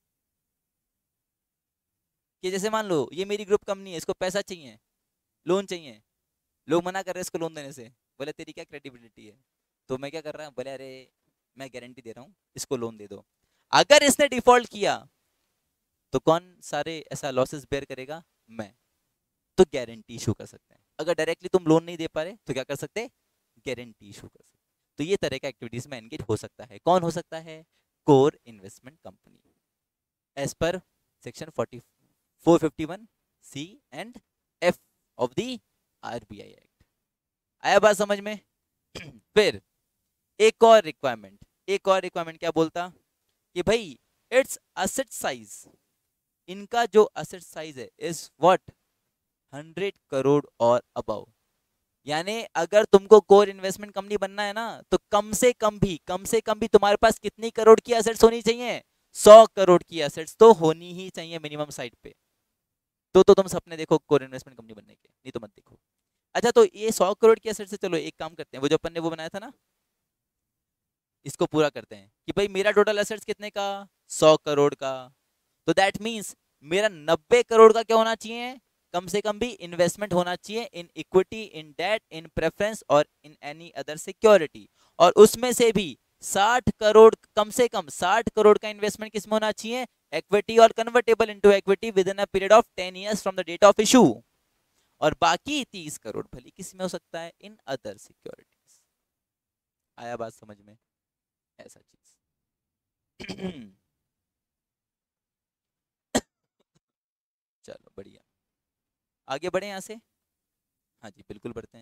कि जैसे मान लो ये मेरी ग्रुप कंपनी है, इसको पैसा चाहिए, लोन चाहिए, लोग मना कर रहे हैं इसको लोन देने से, बोले तेरी क्या क्रेडिबिलिटी है? तो मैं क्या कर रहा हूँ, बोले अरे मैं गारंटी दे रहा हूँ, इसको लोन दे दो। अगर इसने डिफॉल्ट किया तो कौन सारे ऐसा लॉसेस बेयर करेगा? मैं। तो गारंटी इशू कर सकते हैं। अगर डायरेक्टली तुम लोन नहीं दे पा रहे तो क्या कर सकते हैं, गारंटी इशू कर सकते हैं। तो ये तरह का एक्टिविटीज में एंगेज हो सकता है। कौन हो सकता है? Core investment company, as per section forty four fifty one C and F of the RBI act. आया बात समझ में? फिर एक और रिक्वायरमेंट, एक और रिक्वायरमेंट क्या बोलता, कि भाई इट्स असेट साइज, इनका जो असेट साइज है इज व्हाट, हंड्रेड करोड़ और अबव। यानी अगर तुमको कोर इन्वेस्टमेंट कंपनी बनना है ना, तो कम से कम भी कम से कम भी तुम्हारे पास कितनी करोड़ की एसेट्स होनी चाहिए? सौ करोड़ की एसेट्स तो होनी ही चाहिए मिनिमम साइड पे। तो तो तुम सपने देखो कोर इन्वेस्टमेंट कंपनी बनने के, नहीं तो मत देखो। अच्छा तो ये सौ करोड़ की एसेट से चलो एक काम करते हैं, वो जो अपन ने वो बनाया था ना, इसको पूरा करते हैं कि भाई मेरा टोटल एसेट्स कितने का, सौ करोड़ का। तो दैट मीन्स मेरा नब्बे करोड़ का क्या होना चाहिए, कम से कम भी इन्वेस्टमेंट होना चाहिए in equity, in debt, in preference और इन एनी अदर सिक्योरिटी। और उसमें से भी साठ करोड़, कम से कम साठ करोड़ का इन्वेस्टमेंट किसमें होना चाहिए, इक्विटी और convertible into equity within a period of ten years from the date of issue. और बाकी तीस करोड़ भले किसमें हो सकता है, इन अदर सिक्योरिटीज। आया बात समझ में? ऐसा चीज। चलो बढ़िया, आगे बढ़े यहाँ से। हाँ जी बिल्कुल बढ़ते हैं।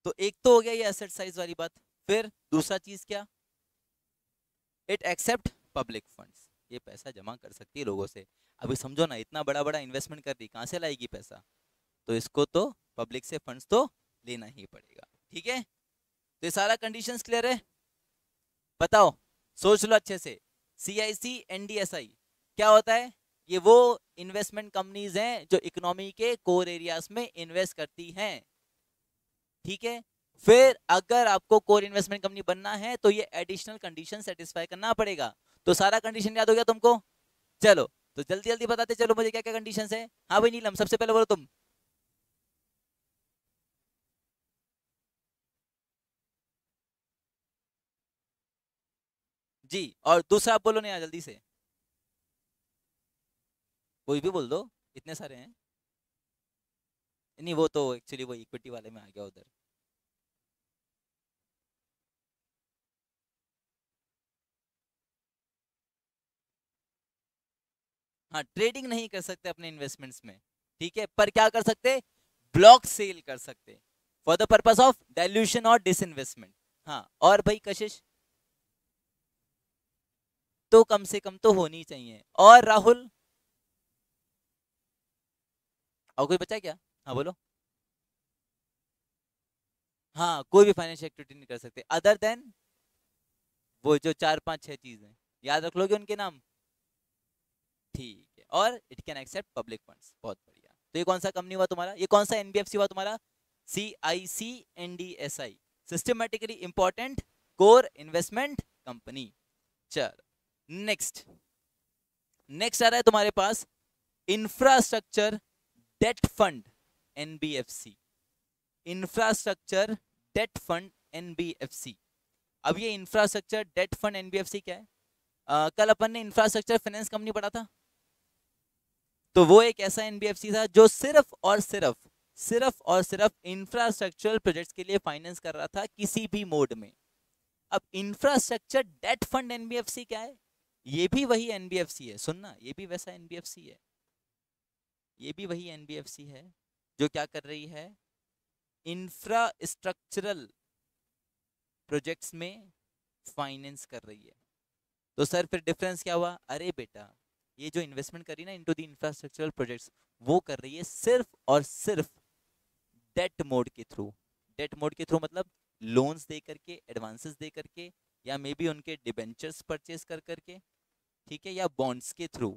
तो एक तो हो गया ये एसेट साइज वाली बात। फिर दूसरा चीज क्या, इट एक्सेप्ट पब्लिक फंड्स, ये पैसा जमा कर सकती है लोगों से। अभी समझो ना, इतना बड़ा बड़ा इन्वेस्टमेंट कर रही, कहाँ से लाएगी पैसा, तो इसको तो पब्लिक से फंड्स तो लेना ही पड़ेगा। ठीक है, तो ये सारा कंडीशंस क्लियर है। बताओ, सोच लो अच्छे से, C I C N D S I क्या होता है? ये वो इन्वेस्टमेंट कंपनीज हैं जो इकोनॉमी के कोर एरियाज में इन्वेस्ट करती हैं। ठीक है, फिर अगर आपको कोर इन्वेस्टमेंट कंपनी बनना है तो ये एडिशनल कंडीशन सेटिस्फाई करना पड़ेगा। तो सारा कंडीशन याद हो गया तुमको? चलो तो जल्दी जल्दी बताते चलो मुझे क्या क्या कंडीशंस है। हाँ भाई नीलम, सबसे पहले बोलो तुम। जी, और दूसरा आप बोलो नया जल्दी से, कोई भी बोल दो, इतने सारे हैं। नहीं वो तो एक्चुअली वो इक्विटी वाले में आ गया उधर। हाँ, ट्रेडिंग नहीं कर सकते अपने इन्वेस्टमेंट्स में, ठीक है, पर क्या कर सकते, ब्लॉक सेल कर सकते for the purpose of dilution और डिसइन्वेस्टमेंट। हाँ, और भाई कशिश, तो कम से कम तो होनी चाहिए। और राहुल, और कोई बचा क्या? हाँ बोलो। हाँ, कोई भी फाइनेंशियल एक्टिविटी नहीं कर सकते अदर देन वो जो चार पांच छह चीज हैं, याद रख लोगे उनके नाम? ठीक है, और it can accept public funds, बहुत बढ़िया। तो ये कौन सा कंपनी हुआ तुम्हारा, ये कौन सा एनबीएफसी हुआ तुम्हारा? C I C N D S I, systematically important core investment company. चलो नेक्स्ट, नेक्स्ट आ रहा है तुम्हारे पास infrastructure debt fund NBFC, infrastructure debt fund NBFC. अब ये इंफ्रास्ट्रक्चर डेट फंड एनबीएफसी क्या है? uh, कल अपन ने इंफ्रास्ट्रक्चर फाइनेंस कंपनी पढ़ा था, तो वो एक ऐसा एनबीएफसी था जो सिर्फ और सिर्फ सिर्फ और सिर्फ इंफ्रास्ट्रक्चरल प्रोजेक्ट्स के लिए फाइनेंस कर रहा था किसी भी मोड में। अब इंफ्रास्ट्रक्चर डेट फंड एनबीएफसी क्या है? ये भी वही एनबीएफसी है, सुनना, ये भी वैसा एनबीएफसी है, ये भी वही एनबीएफसी है जो क्या कर रही है, इंफ्रास्ट्रक्चरल प्रोजेक्ट्स में फाइनेंस कर रही है। तो सर फिर डिफरेंस क्या हुआ? अरे बेटा, ये जो इन्वेस्टमेंट करी ना इनटू द इंफ्रास्ट्रक्चरल प्रोजेक्ट्स, वो कर रही है सिर्फ और सिर्फ डेट मोड के थ्रू। डेट मोड के थ्रू मतलब लोन्स दे करके, एडवांसेस दे करके, या मे बी उनके डिबेंचर्स परचेज कर करके, ठीक है, या बॉन्ड्स के थ्रू,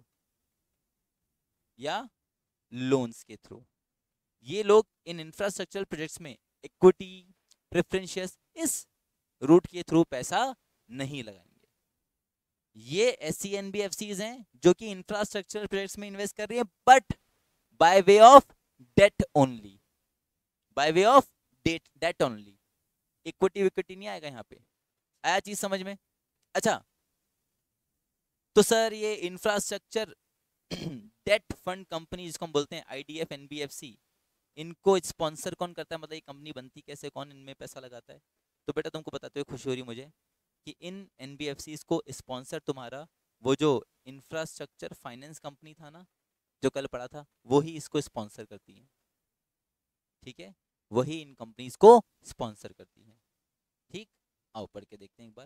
या लोन्स के थ्रू। ये लोग इन इंफ्रास्ट्रक्चरल प्रोजेक्ट्स में इक्विटी, प्रेफरेंशियस, इस रूट के थ्रू पैसा नहीं लगाएंगे। ये ऐसी एनबीएफसीज हैं जो कि इंफ्रास्ट्रक्चरल प्रोजेक्ट्स में इन्वेस्ट कर रही है, but by way of debt only, by way of debt debt only, equity विक्विटी नहीं आएगा यहाँ पे। आया चीज समझ में? अच्छा, तो सर ये इंफ्रास्ट्रक्चर डेट फंड कंपनी जिसको हम बोलते हैं आईडीएफ एनबीएफसी, इनको स्पॉन्सर कौन करता है, मतलब ये कंपनी बनती कैसे, कौन इनमें पैसा लगाता है? तो बेटा तुमको बताते हुए खुशी हो रही मुझे कि इन एनबीएफसी को स्पॉन्सर तुम्हारा वो जो इंफ्रास्ट्रक्चर फाइनेंस कंपनी था ना जो कल पढ़ा था, वो ही इसको स्पॉन्सर करती है। ठीक है, वही इन कंपनीज को स्पॉन्सर करती है। ठीक, आओ पढ़ के देखते हैं एक बार।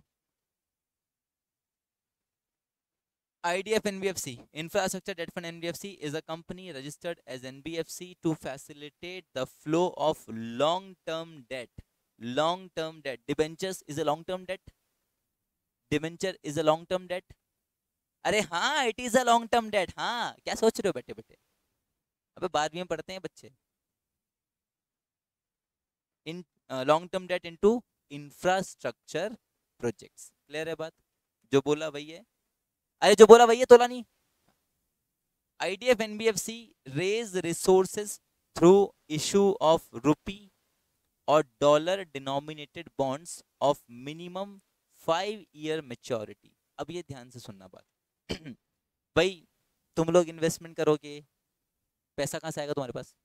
I D F N B F C, Infrastructure Debt Fund N B F C, is a company registered as N B F C to facilitate the flow of long-term debt. Long-term debt. Debentures is a long-term debt. Debenture is a long-term debt. अरे हाँ, it is a long-term debt. हाँ, क्या सोच रहे हो बैठे बैठे? अबे बारहवीं में पढ़ते हैं बच्चे। In uh, long-term debt into infrastructure projects. Clear है बात? जो बोला वही है। अरे जो बोला वही है, तोला नहीं। I D F N B F C raise resources through issue of rupee or dollar denominated bonds of minimum five year maturity. अब ये ध्यान से सुनना बात। भाई तुम लोग इन्वेस्टमेंट करोगे, पैसा कहाँ से आएगा तुम्हारे पास?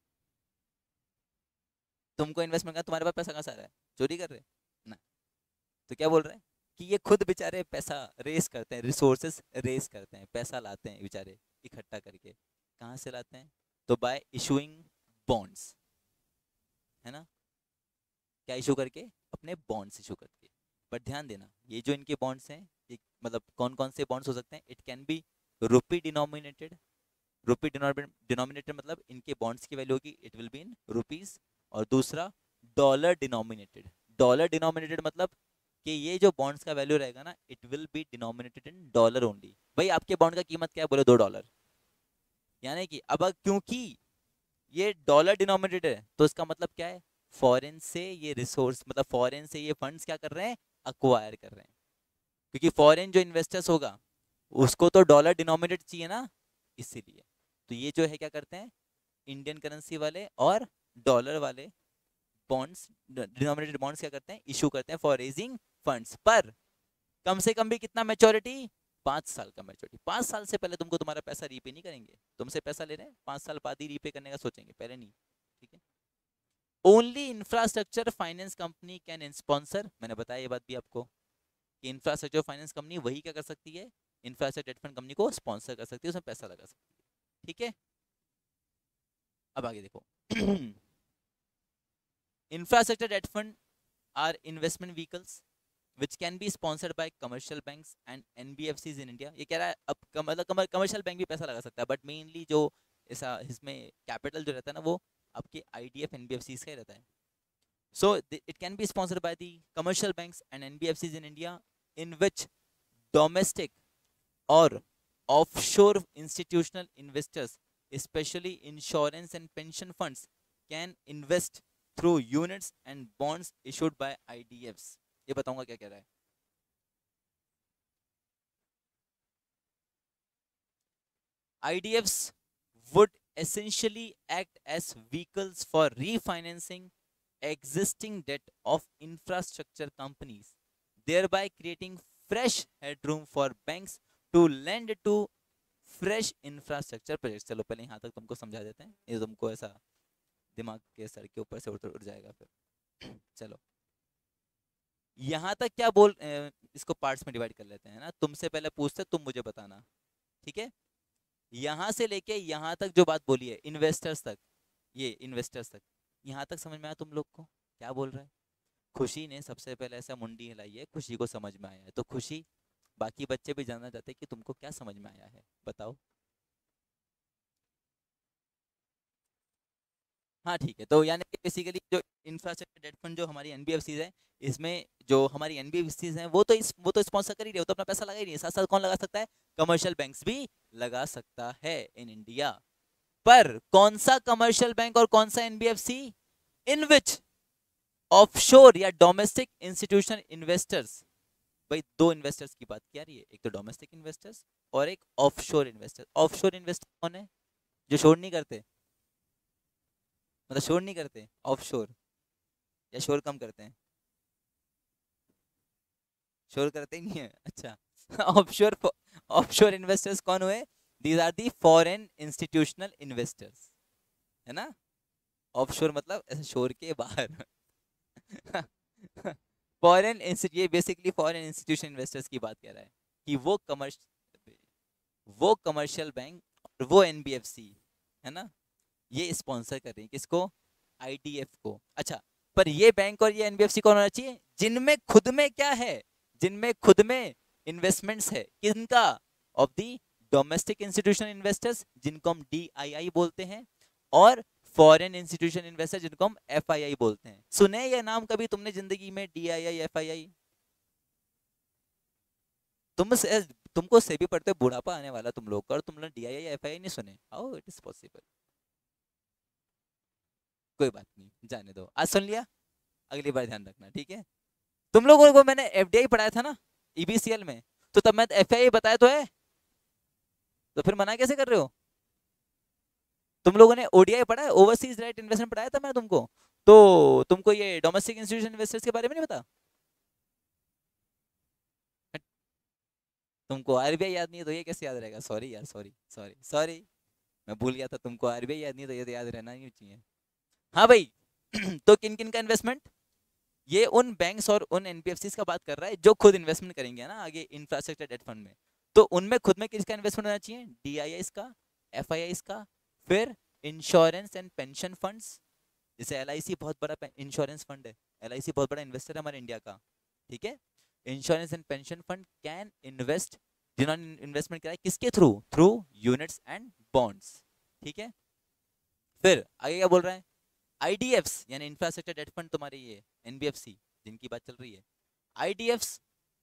तुमको इन्वेस्टमेंट का तुम्हारे पास पैसा कहाँ से आ रहा है? चोरी कर रहे ना? तो क्या बोल रहे हैं कि ये खुद बेचारे पैसा रेस करते हैं, रिसोर्सेस रेस करते हैं, पैसा लाते हैं बेचारे इकट्ठा करके। कहाँ से लाते हैं? तो बाय इशूइंग बॉन्ड्स, है ना? क्या इशू करके? अपने बॉन्ड्स इशू करके। बट ध्यान देना, ये जो इनके बॉन्ड्स हैं, ये मतलब कौन कौन से बॉन्ड्स हो सकते हैं? It can be rupee denominated. Rupee denominated मतलब इनके बॉन्ड्स की वैल्यू होगी, it will be in rupees. और दूसरा डॉलर डिनोमिनेटेड। डॉलर डिनोमिनेटेड मतलब कि ये जो बॉन्ड्स का वैल्यू रहेगा ना, it will be denominated in dollar only. भाई आपके बॉन्ड का कीमत क्या है? बोले दो डॉलर। यानी कि अब अगर- क्योंकि ये डॉलर डिनोमिनेटेड है, तो इसका मतलब क्या है? फॉरेन से ये रिसोर्स, मतलब फॉरेन से ये फंड्स क्या कर रहे हैं? अक्वायर कर रहे हैं। क्योंकि फॉरेन जो इन्वेस्टर्स होगा, उसको तो डॉलर डिनोमिनेटेड चाहिए ना, इसीलिए। तो ये जो है क्या करते हैं, इंडियन करेंसी वाले और डॉलर वाले बॉन्ड्स, डिनोमिनेटेड बॉन्ड्स क्या करते हैं? इशू करते हैं फॉर रेजिंग फंड्स। पर कम से कम भी कितना मैच्योरिटी? पांच साल का मैच्योरिटी। पांच साल से पहले तुमको तुम्हारा पैसा रीपे नहीं करेंगे। तुमसे पैसा ले रहे हैं, पांच साल बाद ही रीपे करने का सोचेंगे, पहले नहीं। ठीक है। Only infrastructure finance company can sponsor. मैंने बताया ये बात भी आपको कि इंफ्रास्ट्रक्चर फाइनेंस कंपनी वही क्या कर सकती है? इंफ्रास्ट्रक्चर डेट फंड कंपनी को स्पॉन्सर कर सकती है, उसमें पैसा लगा सकती है। ठीक है। अब आगे देखो। Infrastructure debt fund are investment vehicles which can be sponsored by commercial banks and N B F Cs in India। ये कह रहा है अब कम- मतलब कमर्शियल बैंक भी पैसा लगा सकता है, बट मेनली जो ऐसा इसमें कैपिटल जो रहता है ना, वो आपके I D F N B F Cs का ही रहता है। So it can be sponsored by the commercial banks and N B F Cs in India in which domestic or offshore institutional investors, especially insurance and pension funds, can invest through units and bonds issued by I D Fs। ये बताऊंगा क्या कह रहा है। I D Fs would essentially act as vehicles for refinancing existing debt of infrastructure companies, thereby creating fresh headroom for banks to lend to fresh infrastructure projects। चलो पहले यहाँ तक तुमको समझा देते हैं, ये तुमको ऐसा दिमाग के सर के ऊपर से उठ उठ जाएगा फिर। चलो यहाँ तक क्या बोल, इसको पार्ट्स में डिवाइड कर लेते हैं ना। तुमसे पहले पूछते, तुम मुझे बताना। ठीक है। यहां से लेके यहां तक जो बात बोली है इन्वेस्टर्स तक, ये इन्वेस्टर्स तक, यहां तक समझ में आया तुम लोग को क्या बोल रहा है? खुशी ने सबसे पहले ऐसा मुंडी हिलाई है, खुशी को समझ में आया है। तो खुशी, बाकी बच्चे भी जानना चाहते हैं कि तुमको क्या समझ में आया है, बताओ। हाँ ठीक है। तो यानी कि बेसिकली जो इंफ्रास्ट्रक्चर डेट फंड जो हमारी एनबीएफसीज है, इसमें जो हमारी एनबीएफसीज हैं, वो तो इस वो तो स्पॉन्सर कर ही रहे हो, तो अपना पैसा लगा ही रही है। साथ साथ कौन लगा सकता है? कमर्शियल बैंक्स भी लगा सकता है इन इंडिया। पर कौन सा कमर्शियल बैंक और कौन सा एनबीएफसी? इन विच ऑफशोर या डोमेस्टिक इंस्टीट्यूशनल इन्वेस्टर्स। भाई दो इन्वेस्टर्स की बात की रही है, एक तो डोमेस्टिक इन्वेस्टर्स और एक ऑफशोर इन्वेस्टर। ऑफशोर इन्वेस्टर कौन है? जो शोर नहीं करते, मतलब शोर नहीं करते, ऑफशोर, या शोर कम करते हैं? शोर करते ही नहीं है, अच्छा। ऑफशोर ऑफशोर इन्वेस्टर्स कौन हुए? These are the foreign institutional investors, है ना। ऑफशोर मतलब ऐसे शोर के बाहर। फॉरेन ये बेसिकली फॉरेन इंस्टीट्यूशन इन्वेस्टर्स की बात कर रहा है कि वो कमर्शियल वो कमर्शियल बैंक और वो एनबीएफसी, है ना, ये स्पॉन्सर कर रही है किसको? आईडीएफ को। अच्छा, पर ये बैंक और ये एनबीएफसी कौन होना चाहिए? जिनमें खुद में क्या है? जिनमें खुद में इन्वेस्टमेंट्स है, किनका? Of the domestic institution investors, जिनको हम डीआईआई बोलते हैं, और फॉरेन इंस्टीट्यूशन इन्वेस्टर, जिनको हम एफआईआई बोलते हैं। सुने ये नाम कभी तुमने जिंदगी में, डीआईआई एफआईआई? तुम से, तुमको से भी पढ़ते बुढ़ापा आने वाला तुम लोग का, और तुमने डीआईआई एफआईआई नहीं सुने? How it is possible? कोई बात नहीं, जाने दो, आज सुन लिया, अगली बार ध्यान रखना, ठीक है। तुम लोगों को मैंने एफडीआई पढ़ाया था ना ईबीसीएल में, तो तब मैं एफआईआई बताया तो है, तो फिर मना कैसे कर रहे हो? तुम लोगों ने ओडीआई पढ़ा है, ओवरसीज डायरेक्ट इन्वेस्टमेंट पढ़ाया था मैंने तुमको, तो तुमको ये डोमेस्टिक इंस्टीट्यूशन इन्वेस्टर्स के बारे में नहीं पता? तुमको आरबीआई याद नहीं है तो ये कैसे याद रहेगा? सॉरी यार, सॉरी सॉरी सॉरी, मैं भूल गया था। तुमको आरबीआई याद नहीं है तो ये तो याद रहना ही चाहिए। हाँ भाई। तो किन किन का इन्वेस्टमेंट? ये उन बैंक्स और उन एनबीएफसीज का बात कर रहा है जो खुद इन्वेस्टमेंट करेंगे ना आगे इंफ्रास्ट्रक्चर डेट फंड में। तो उनमें खुद में किसका इन्वेस्टमेंट होना चाहिए? डीआईआई का, एफआईआई का, फिर इंश्योरेंस एंड पेंशन फंड्स, जैसे एल आई सी बहुत बड़ा इंश्योरेंस फंड है, एल आई सी बहुत बड़ा इन्वेस्टर है हमारे इंडिया का, ठीक है। Insurance and pension fund can invest, जिन्होंने इन्वेस्टमेंट करा है किसके through, through units and bonds, ठीक है। फिर आगे क्या बोल रहा है, आईडीएफ्स यानी इंफ्रास्ट्रक्चर डेट फंड, तुम्हारे ये एनबीएफसी जिनकी बात चल रही है, आईडीएफ्स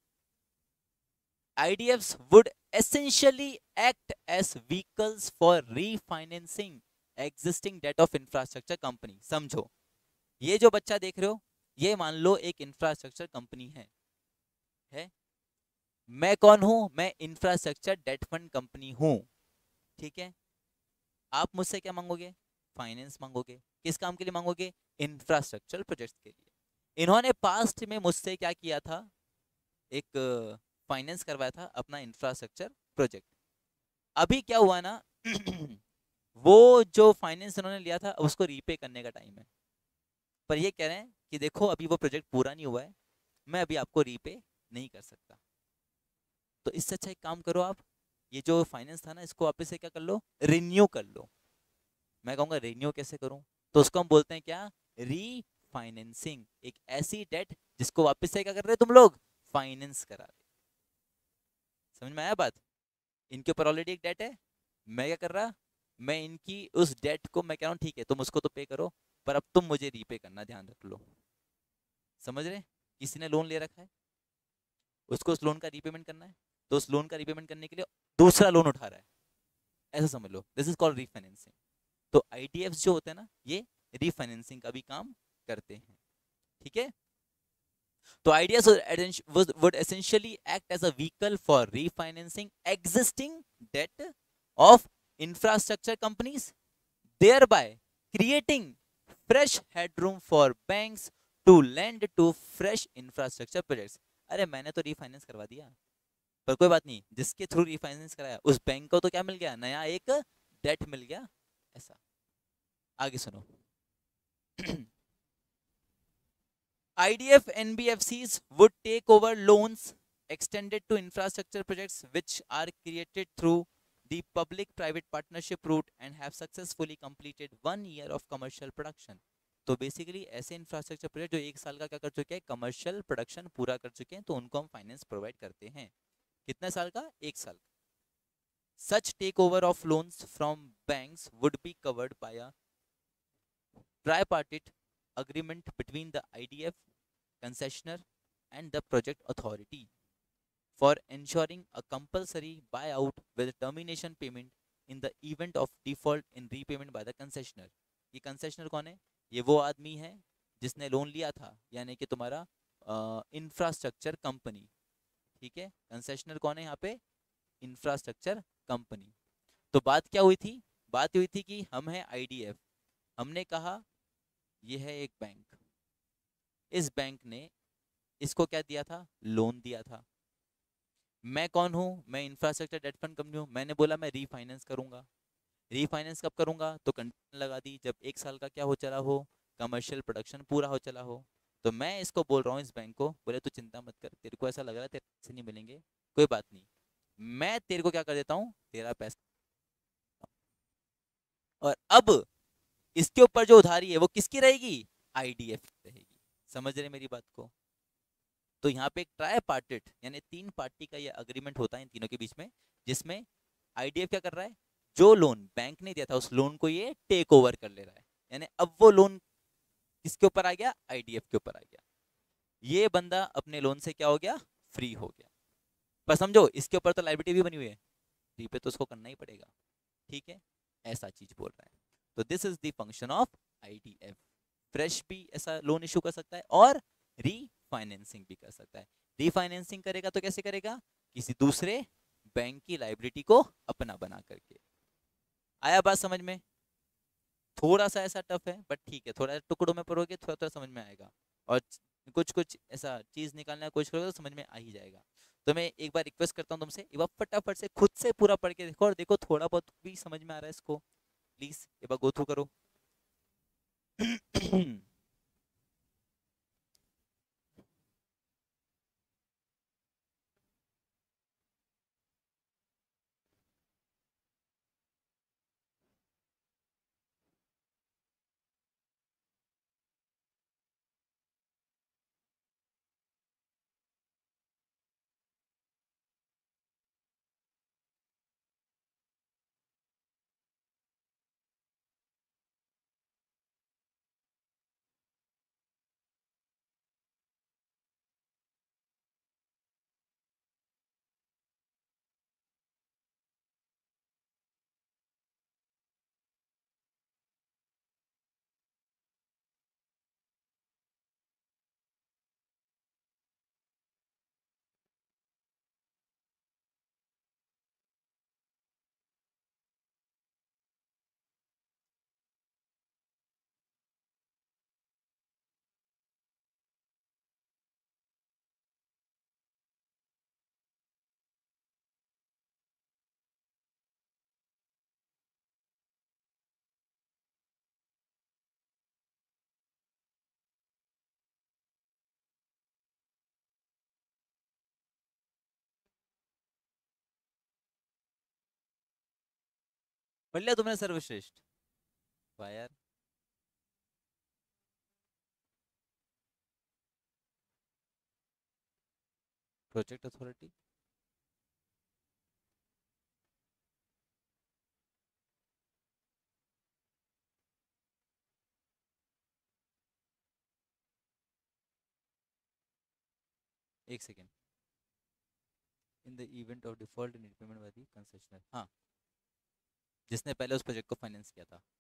I D Fs would essentially act as vehicles for refinancing existing debt of infrastructure company। समझो, ये जो बच्चा देख रहे हो, ये मान लो एक इंफ्रास्ट्रक्चर कंपनी है है मैं कौन हूं, मैं इंफ्रास्ट्रक्चर डेट फंड कंपनी हूं, ठीक है। आप मुझसे क्या मांगोगे, फाइनेंस मांगोगे, किस काम के लिए मांगोगे, इंफ्रास्ट्रक्चर प्रोजेक्ट के लिए। इन्होंने पास्ट में मुझसे क्या किया था, एक फाइनेंस करवाया था अपना इंफ्रास्ट्रक्चर प्रोजेक्ट। अभी क्या हुआ ना वो जो फाइनेंस इन्होंने लिया था उसको रीपे करने का टाइम है, पर ये कह रहे हैं कि देखो अभी वो प्रोजेक्ट पूरा नहीं हुआ है, मैं अभी आपको रीपे नहीं कर सकता। तो इससे अच्छा एक काम करो आप, ये जो फाइनेंस था ना इसको वापस से क्या कर लो, रिन्यू कर लो। मैं कहूँगा रिन्यू कैसे करूँ, तो उसको हम बोलते हैं क्या, रीफाइनेंसिंग। एक ऐसी डेट जिसको वापस से क्या कर रहे हो तुम लोग, फाइनेंस करा रहे। समझ में आया बात, इनके ऊपर ऑलरेडी एक डेट है, मैं क्या कर रहा, मैं इनकी उस डेट को मैं कह रहा हूँ ठीक है तुम उसको तो पे करो, पर अब तुम मुझे रीपे करना, ध्यान रख लो। समझ रहे, किसी ने लोन ले रखा है, उसको उस लोन का रीपेमेंट करना है, तो उस लोन का रीपेमेंट करने के लिए दूसरा लोन उठा रहा है, ऐसा समझ लो, दिस इज कॉल्ड रीफाइनेंसिंग। तो आईडीएफ जो होते हैं ना ये रीफाइनेंसिंग का भी काम करते हैं, ठीक है। तो ideas would atten- would would essentially act as a vehicle for refinancing existing debt of infrastructure companies, thereby creating fresh headroom for banks to lend to fresh infrastructure projects। अरे मैंने तो रिफाइनेंस करवा दिया, पर कोई बात नहीं, जिसके थ्रू रिफाइनेंस कराया उस बैंक को तो क्या मिल गया, नया एक डेट मिल गया, ऐसा। आगे सुनो I D F N B F Cs would take over loans extended to infrastructure projects which are created through the public-private partnership route and have successfully completed one year of commercial production। तो basically ऐसे infrastructure project जो एक साल का क्या कर चुके हैं, कमर्शियल प्रोडक्शन पूरा कर चुके हैं, तो उनको हम फाइनेंस प्रोवाइड करते हैं। कितने साल का, एक साल का। Such takeover of loans from banks would be covered by a tripartite agreement between the I D F, concessioner and the project authority for ensuring a compulsory buyout with termination payment in the event of default in repayment by the concessioner। ये concessioner कौन है, ये वो आदमी है जिसने loan लिया था, यानी कि तुम्हारा इंफ्रास्ट्रक्चर uh, कंपनी, ठीक है। concessioner कौन है यहाँ पे, इंफ्रास्ट्रक्चर कंपनी। तो बात क्या हुई थी, बात हुई थी कि हम हैं आईडीएफ, हमने कहा ये है एक बैंक, इस बैंक ने इसको क्या दिया था, लोन दिया था। मैं कौन हूं, मैं इंफ्रास्ट्रक्चर डेट फंड कंपनी हूं, मैंने बोला मैं रीफाइनेंस करूंगा। रीफाइनेंस कब करूंगा, तो कंडीशन लगा दी जब एक साल का क्या हो चला हो, कमर्शियल प्रोडक्शन पूरा हो चला हो। तो मैं इसको बोल रहा हूँ इस बैंक को, बोले तू चिंता मत कर, तेरे को ऐसा लग रहा है तेरे पैसे नहीं मिलेंगे, कोई बात नहीं, मैं तेरे को क्या कर देता हूँ, तेरा पैसा। और अब इसके ऊपर जो उधारी है वो किसकी रहेगी, आईडीएफ की रहेगी। समझ रहे मेरी बात को। तो यहाँ पे एक ट्राई पार्टेड यानी तीन पार्टी का ये अग्रीमेंट होता है इन तीनों के बीच में, जिसमें आईडीएफ क्या कर रहा है, जो लोन बैंक ने दिया था उस लोन को ये टेक ओवर कर ले रहा है, यानी अब वो लोन किसके ऊपर आ गया, आईडीएफ के ऊपर आ गया। ये बंदा अपने लोन से क्या हो गया, फ्री हो गया। पर समझो इसके ऊपर तो लाइबिलिटी भी बनी हुई है, रीपे तो उसको करना ही पड़ेगा, ठीक है। ऐसा चीज बोल रहा है। तो this is the function of IDF. Fresh भी ऐसा लोन इशू कर सकता है और रीफाइनेंसिंग भी कर सकता है। रीफाइनेंसिंग करेगा तो कैसे करेगा, किसी दूसरे बैंक की लाइबिलिटी को अपना बना करके। आया बात समझ में, थोड़ा सा ऐसा टफ है बट ठीक है, थोड़ा टुकड़ों में पढ़ोगे थोड़ा थोड़ा समझ में आएगा, और कुछ कुछ ऐसा चीज निकालने की कोशिश करोगे तो समझ में आ ही जाएगा। तो मैं एक बार रिक्वेस्ट करता हूँ तुमसे, एक बार फटाफट से खुद से पूरा पढ़ के देखो, और देखो थोड़ा बहुत भी समझ में आ रहा है इसको, प्लीज एक बार गो थ्रू करो। पढ़ लिया तुमने सर्वश्रेष्ठ? वाह यार। प्रोजेक्ट अथॉरिटी, एक second. In the event of default in payment by the concessionaire, हाँ, जिसने पहले उस प्रोजेक्ट को फाइनेंस किया था।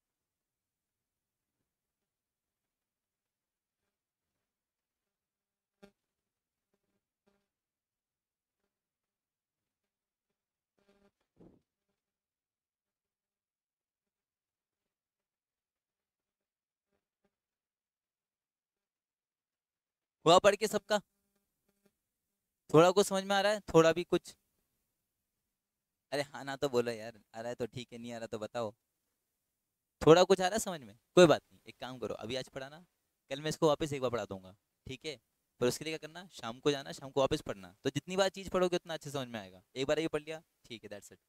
हुआ पढ़ के सबका? थोड़ा कुछ समझ में आ रहा है? थोड़ा भी कुछ? अरे हाँ ना तो बोलो यार, आ रहा है तो ठीक है, नहीं आ रहा तो बताओ। थोड़ा कुछ आ रहा है समझ में? कोई बात नहीं, एक काम करो, अभी आज पढ़ाना, कल मैं इसको वापस एक बार पढ़ा दूंगा, ठीक है? पर उसके लिए क्या करना, शाम को जाना, शाम को वापस पढ़ना, तो जितनी बार चीज पढ़ोगे उतना अच्छे समझ में आएगा। एक बार ये पढ़ लिया, ठीक है, दैट्स इट।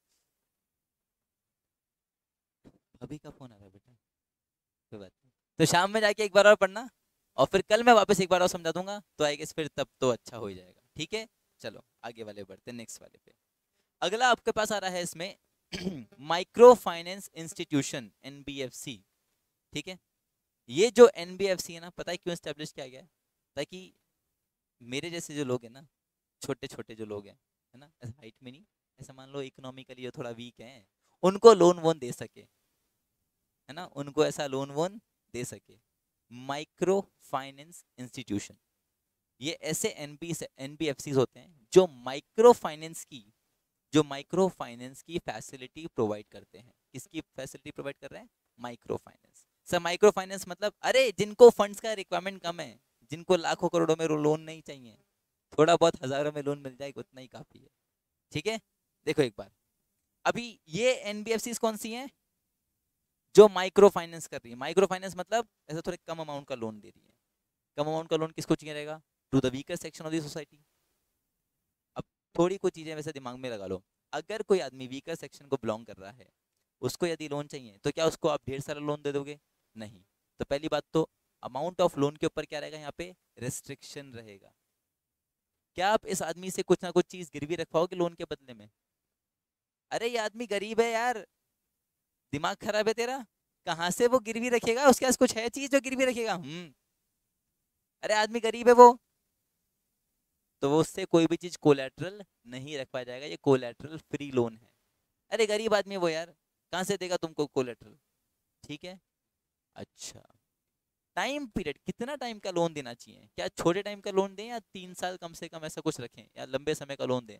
अभी का फोन आ रहा है बेटा, कोई बात नहीं। तो शाम में जाके एक बार और पढ़ना, और फिर कल मैं वापस एक बार और समझा दूंगा, तो आई गेस फिर तब तो अच्छा हो जाएगा, ठीक है? चलो आगे वाले बढ़ते, नेक्स्ट वाले पे। अगला आपके पास आ रहा है इसमें माइक्रो फाइनेंस इंस्टीट्यूशन, एनबीएफसी, ठीक है? ये जो एनबीएफसी है ना, पता है क्यों स्टैब्लिश किया गया है? ताकि मेरे जैसे जो लोग हैं ना, छोटे छोटे जो लोग हैं, है ना, ऐसे हाइट में नहीं, ऐसा मान लो इकोनॉमिकली जो थोड़ा वीक हैं, उनको लोन वोन दे सके, है ना, उनको ऐसा लोन वोन दे सके। माइक्रो फाइनेंस इंस्टीट्यूशन, ये ऐसे एनबी एनबीएफसी होते हैं जो माइक्रो फाइनेंस की जो माइक्रो फाइनेंस की फैसिलिटी प्रोवाइड करते हैं। किसकी फैसिलिटी प्रोवाइड कर रहे हैं? Micro finance. Sir micro finance मतलब, अरे जिनको फंड्स का रिक्वायरमेंट कम है, जिनको लाखों करोड़ों में लोन नहीं चाहिए, थोड़ा बहुत हजारों में लोन मिल जाएगा, उतना ही काफी है, ठीक है? देखो एक बार, अभी ये एनबीएफसी कौन सी हैं? जो माइक्रो फाइनेंस कर रही है। माइक्रो फाइनेंस मतलब ऐसे थोड़े कम अमाउंट का लोन दे रही है। कम अमाउंट का लोन किसको चाहिए रहेगा? To the weaker section of the society. अब थोड़ी कुछ चीजें वैसे दिमाग में लगा लो, अगर कोई आदमी वीकर सेक्शन को बिलोंग कर रहा है, उसको यदि लोन चाहिए, तो क्या उसको आप ढेर सारा लोन दे दोगे? नहीं। तो पहली बात तो अमाउंट ऑफ लोन के ऊपर क्या रहेगा? यहाँ पे रेस्ट्रिक्शन रहेगा। क्या आप इस आदमी से कुछ ना कुछ चीज गिरवी रखवाओगे लोन के बदले में? अरे ये आदमी गरीब है यार, दिमाग खराब है तेरा? कहाँ से वो गिरवी रखेगा? उसके पास कुछ है चीज जो गिरवी रखेगा? हम्म, अरे आदमी गरीब है वो, तो वो उससे कोई भी चीज कोलैटरल नहीं रख पाया जाएगा, ये कोलैटरल फ्री लोन है। अरे गरीब आदमी है वो यार, कहाँ से देगा तुमको कोलैटरल? ठीक है। अच्छा, टाइम पीरियड, कितना टाइम का लोन देना चाहिए? क्या छोटे टाइम का लोन दें या तीन साल कम से कम ऐसा कुछ रखें, या लंबे समय का लोन दें?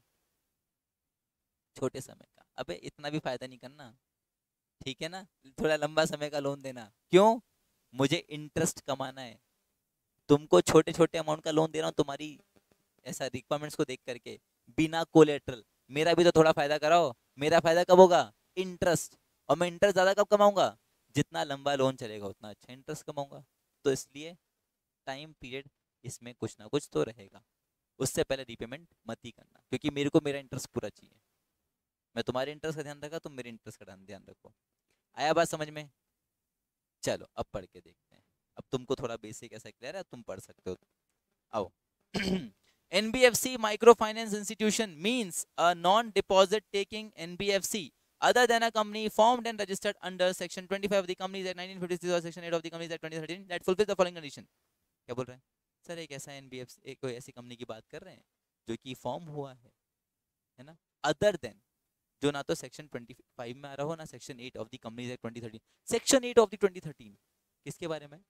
छोटे समय का? अबे इतना भी फायदा नहीं करना, ठीक है ना? थोड़ा लंबा समय का लोन देना। क्यों? मुझे इंटरेस्ट कमाना है। तुमको छोटे छोटे अमाउंट का लोन दे रहा हूँ तुम्हारी ऐसा रिक्वायरमेंट्स को देख करके, बिना कोलेटरल। मेरा भी तो थोड़ा फायदा कराओ। मेरा फायदा कब होगा? इंटरेस्ट। और मैं इंटरेस्ट ज्यादा कब कमाऊंगा? जितना लंबा लोन चलेगा उतना अच्छा इंटरेस्ट कमाऊंगा। तो इसलिए टाइम पीरियड इसमें कुछ ना कुछ तो रहेगा। उससे पहले रीपेमेंट मत ही करना, क्योंकि मेरे को मेरा इंटरेस्ट पूरा चाहिए। मैं तुम्हारे इंटरेस्ट का ध्यान रखा, तुम मेरे इंटरेस्ट का ध्यान रखो। आया बात समझ में? चलो अब पढ़ के देखते हैं। अब तुमको थोड़ा बेसिक ऐसा क्लियर है, तुम पढ़ सकते हो। आओ। N B F C microfinance institution means a non-deposit taking N B F C other than a company formed and registered under section twenty-five of the Companies Act nineteen fifty-six or section eight of the Companies Act twenty thirteen that fulfills the following condition। क्या बोल रहे हैं sir? एक ऐसा N B F C, एक कोई ऐसी company की बात कर रहे हैं जो कि फॉर्म हुआ है, है ना, अदर देन, जो ना तो सेक्शन पच्चीस में आ रहा हो, ना section eight of the companies act twenty thirteen. Section eight of the twenty thirteen किसके बारे में?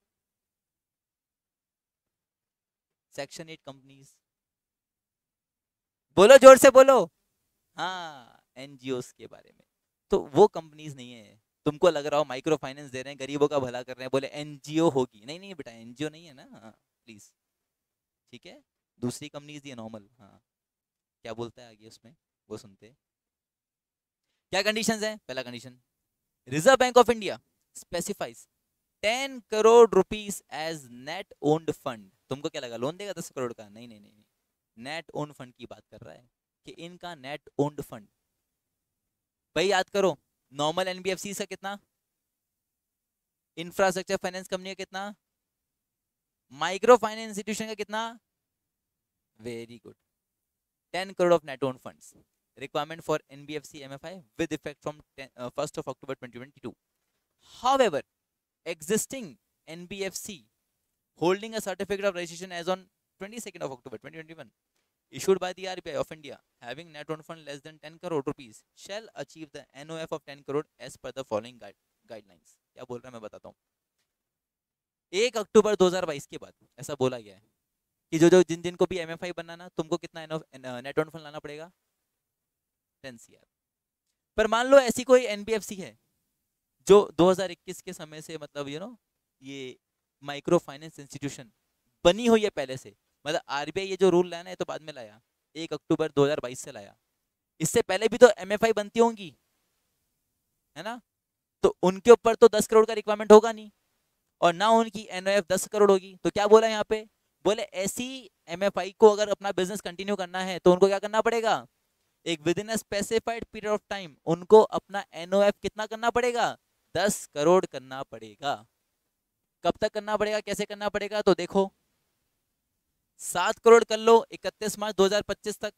सेक्शन एट कंपनीज, बोलो जोर से बोलो। हाँ, एनजीओस के बारे में। तो वो कंपनीज नहीं है। तुमको लग रहा हो माइक्रो फाइनेंस दे रहे हैं, गरीबों का भला कर रहे हैं, बोले एनजीओ होगी। नहीं नहीं बेटा, एनजीओ नहीं है ना, प्लीज, ठीक है? दूसरी कंपनीज दी नॉर्मल। हाँ, क्या बोलता है आगे उसमें, वो सुनते हैं। क्या कंडीशंस है? पहला condition, reserve bank of India specifies ten crore rupees as net owned fund. तुमको क्या लगा लोन देगा दस करोड़ का? नहीं नहीं नहीं, नहीं। नेट ओन्ड फंड की बात कर रहा है कि इनका नेट ओन्ड फंड। भाई याद करो, नॉर्मल एनबीएफसी का कितना, इंफ्रास्ट्रक्चर फाइनेंस कंपनी का कितना, माइक्रो फाइनेंस इंस्टीट्यूशन का कितना, very good, ten crore of net own funds, requirement for N B F C M F I with effect from uh, first of October twenty twenty-two. However, existing N B F C holding a certificate of registration as on twenty-second of October twenty twenty-one issued by the R B I of India having net own fund less than ten crore rupees shall achieve the N O F of ten crore as per the following guide, guidelines. क्या बोल रहा है मैं बताता हूँ. एक अक्टूबर दो हज़ार बाईस के बाद ऐसा बोला गया है कि जो जो जिन जिन को भी एमएफआई बनना ना, तुमको कितना नेट ओन फंड लाना पड़ेगा, टेन सीआर. पर मान लो ऐसी कोई एनबीएफसी है जो दो हज़ार इक्कीस के समय से मतलब यू नो ये माइक्रो फाइनेंस इंस्टीट्यूशन बनी हुई है पहले से, मतलब आरबीआई ये जो रूल लाया ना ये तो बाद में लाया, एक अक्टूबर दो हज़ार बाईस से लाया, इससे पहले भी तो एमएफआई बनती होंगी है ना, तो उनके ऊपर तो दस करोड़ का रिक्वायरमेंट होगा नहीं और ना उनकी एनओएफ दस करोड़ होगी. तो क्या बोला यहाँ पे, बोले ऐसी एमएफआई को अगर अपना बिजनेस कंटिन्यू करना है तो उनको क्या करना पड़ेगा, एक within a specified period of time उनको अपना एनओएफ कितना करना पड़ेगा, दस करोड़ करना पड़ेगा. कब तक करना पड़ेगा, कैसे करना पड़ेगा, तो देखो सात करोड़ कर लो इकतीस मार्च दो हज़ार पच्चीस तक,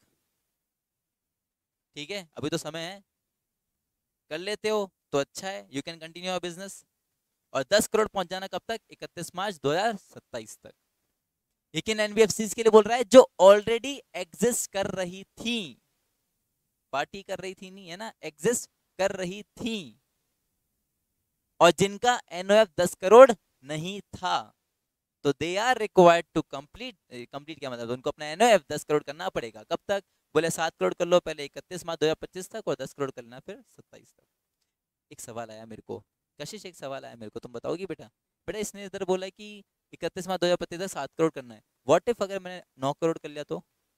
ठीक है अभी तो समय है, कर लेते हो तो अच्छा है, you can continue your business. और दस करोड़ पहुंच जाना कब तक, इकतीस मार्च दो हज़ार सत्ताईस तक. लेकिन एनबीएफसी के लिए बोल रहा है जो ऑलरेडी एग्जिस्ट कर रही थी, पार्टी कर रही थी नहीं है ना, एग्जिस्ट कर रही थी और जिनका एनओएफ दस करोड़ नहीं था, तो they are required to complete, complete क्या मतलब, उनको अपना एनओएफ दस करोड़ करना पड़ेगा. कब तक, बोले सात करोड़ कर लो पहले इकतीस मार्च दो हज़ार पच्चीस तक और दस करोड़ करना फिर सत्ताईस तक. एक सवाल आया मेरे को, कशिश एक सवाल आया मेरे को, तुम बताओगी बेटा, बेटा इसने इधर बोला कि इकतीस मार्च दो हज़ार पच्चीस तक सात करोड़ करना है, व्हाट इफ अगर मैंने नौ करोड़ कर लिया तो,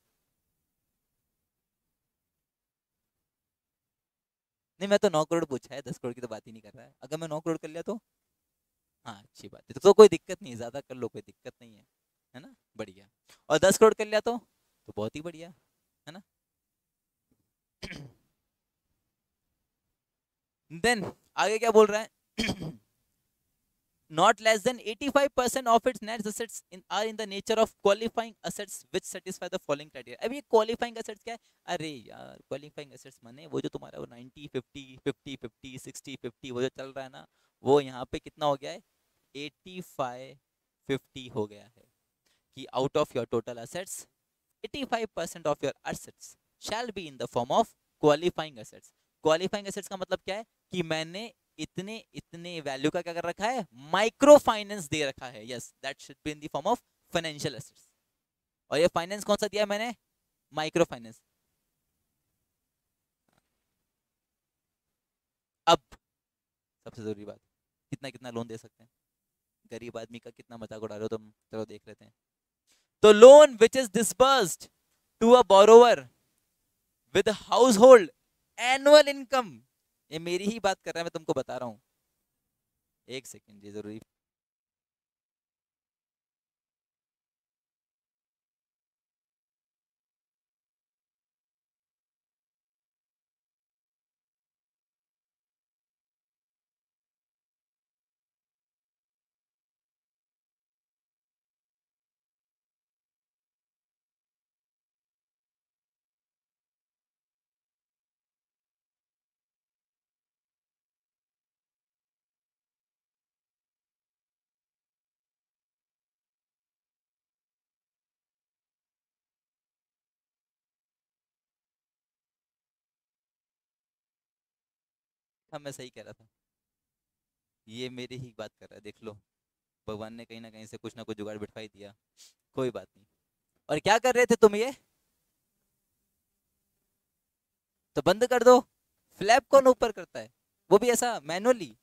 नहीं मैं तो नौ करोड़ पूछा है, दस करोड़ की तो बात ही नहीं कर रहा है, अगर मैं नौ करोड़ कर लिया तो, हाँ अच्छी बात है, तो, तो कोई दिक्कत नहीं, ज्यादा कर लो कोई दिक्कत नहीं है, है ना, बढ़िया. और दस करोड़ कर लिया तो तो बहुत ही बढ़िया है ना. देन आगे क्या बोल रहा है, not less than eighty-five percent of its net assets in, are in the nature of qualifying assets which satisfy the following criteria. अब ये qualifying assets क्या है, अरे यार qualifying assets माने वो जो तुम्हारा वो ninety fifty fifty fifty sixty fifty वो जो चल रहा है ना, वो यहाँ पे कितना हो गया है, eighty-five fifty हो गया है कि out of your total assets eighty-five percent of your assets shall be in the form of qualifying assets. qualifying assets का मतलब क्या है कि मैंने इतने इतने वैल्यू का क्या कर रखा है, माइक्रो फाइनेंस दे रखा है, yes that should be in the form of financial assets. और ये फाइनेंस कौन सा दिया मैंने, माइक्रो फाइनेंस. अब सबसे जरूरी बात, कितना कितना लोन दे सकते हैं, गरीब आदमी का कितना मजाक उड़ा रहे हो तुम, चलो देख लेते हैं. तो loan which is disbursed to a borrower with household annual income, ये मेरी ही बात कर रहा है, मैं तुमको बता रहा हूं, एक सेकेंड ये जरूरी. हाँ मैं सही कह रहा था, ये मेरी ही बात कर रहा है, देख लो भगवान ने कहीं ना कहीं से कुछ ना कुछ जुगाड़ बिठवा ही दिया, कोई बात नहीं. और क्या कर रहे थे तुम, ये तो बंद कर दो, फ्लैप कौन ऊपर करता है, वो भी ऐसा मैनुअली,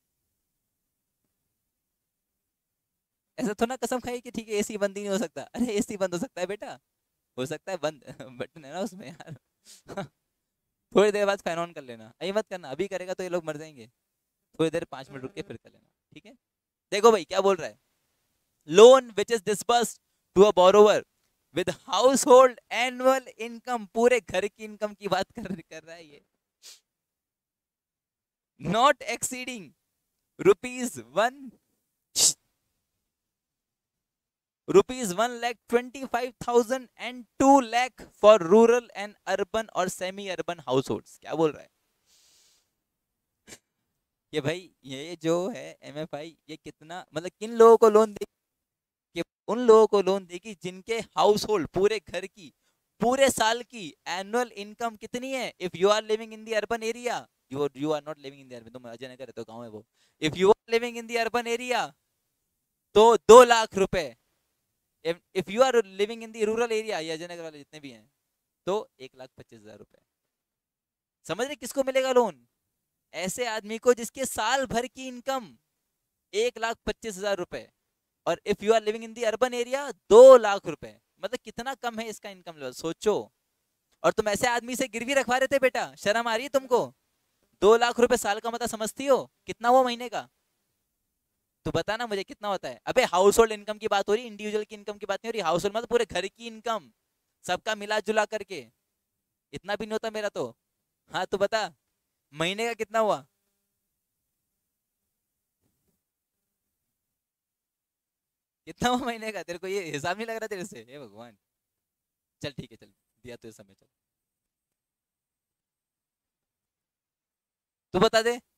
ऐसा थोड़ा कसम खाई कि ठीक है एसी बंद ही नहीं हो सकता, अरे एसी बंद हो सकता है बेटा, हो सकता है बंद बटन है ना उसमें यार. थोड़ी देर बाद फैन ऑन कर लेना, अभी मत करना, अभी करेगा तो ये लोग मर जाएंगे, थोड़ी देर पांच मिनट रुक के फिर कर लेना, ठीक है. देखो भाई क्या बोल रहा है, loan which is disbursed to a borrower with household annual income, पूरे घर की इनकम की बात कर कर रहा है ये, not exceeding rupees one rupees one lakh twenty five thousand and two lakh for rural and urban और सेमी अर्बन हाउस होल्ड। क्या बोल रहा है कि भाई ये जो है एमएफआई ये कितना मतलब किन लोगों को लोन दे, कि उन लोगों को लोन देगी जिनके हाउस होल्ड पूरे घर की पूरे साल की एनुअल इनकम कितनी है। If you are living in the urban area, you you are not living in the urban, तुम अजय नगर रहते हो, गाँव है वो। If you are living in the urban area तो दो लाख रुपए। If you are living in the rural area या अजय नगर वाले जितने भी हैं तो एक लाख पच्चीस हजार रुपए। समझ रहे किसको मिलेगा लोन? ऐसे आदमी को जिसके साल भर की इनकम एक लाख पच्चीस हजार रुपए। और if you are living in the urban area दो लाख रुपए। मतलब कितना कम है इसका इनकम लेवल, सोचो। और तुम ऐसे आदमी से गिरवी रखवा रहे थे बेटा, शर्म आ रही है तुमको? दो लाख रुपए साल का मतलब समझती हो कितना वो महीने का? तो बता ना मुझे कितना होता है। अबे हाउस होल्ड इनकम की बात हो रही, इंडिविजुअल की इनकम की बात नहीं हो रही। हाउस होल्ड मतलब पूरे घर की इनकम, सबका मिला जुला करके। इतना भी नहीं होता मेरा तो। हाँ तो बता महीने का कितना हुआ? कितना हुआ महीने का? तेरे को ये हिसाब नहीं लग रहा तेरे से? हे भगवान। चल ठीक है, चल दिया तुझे समय, चल तू बता दे।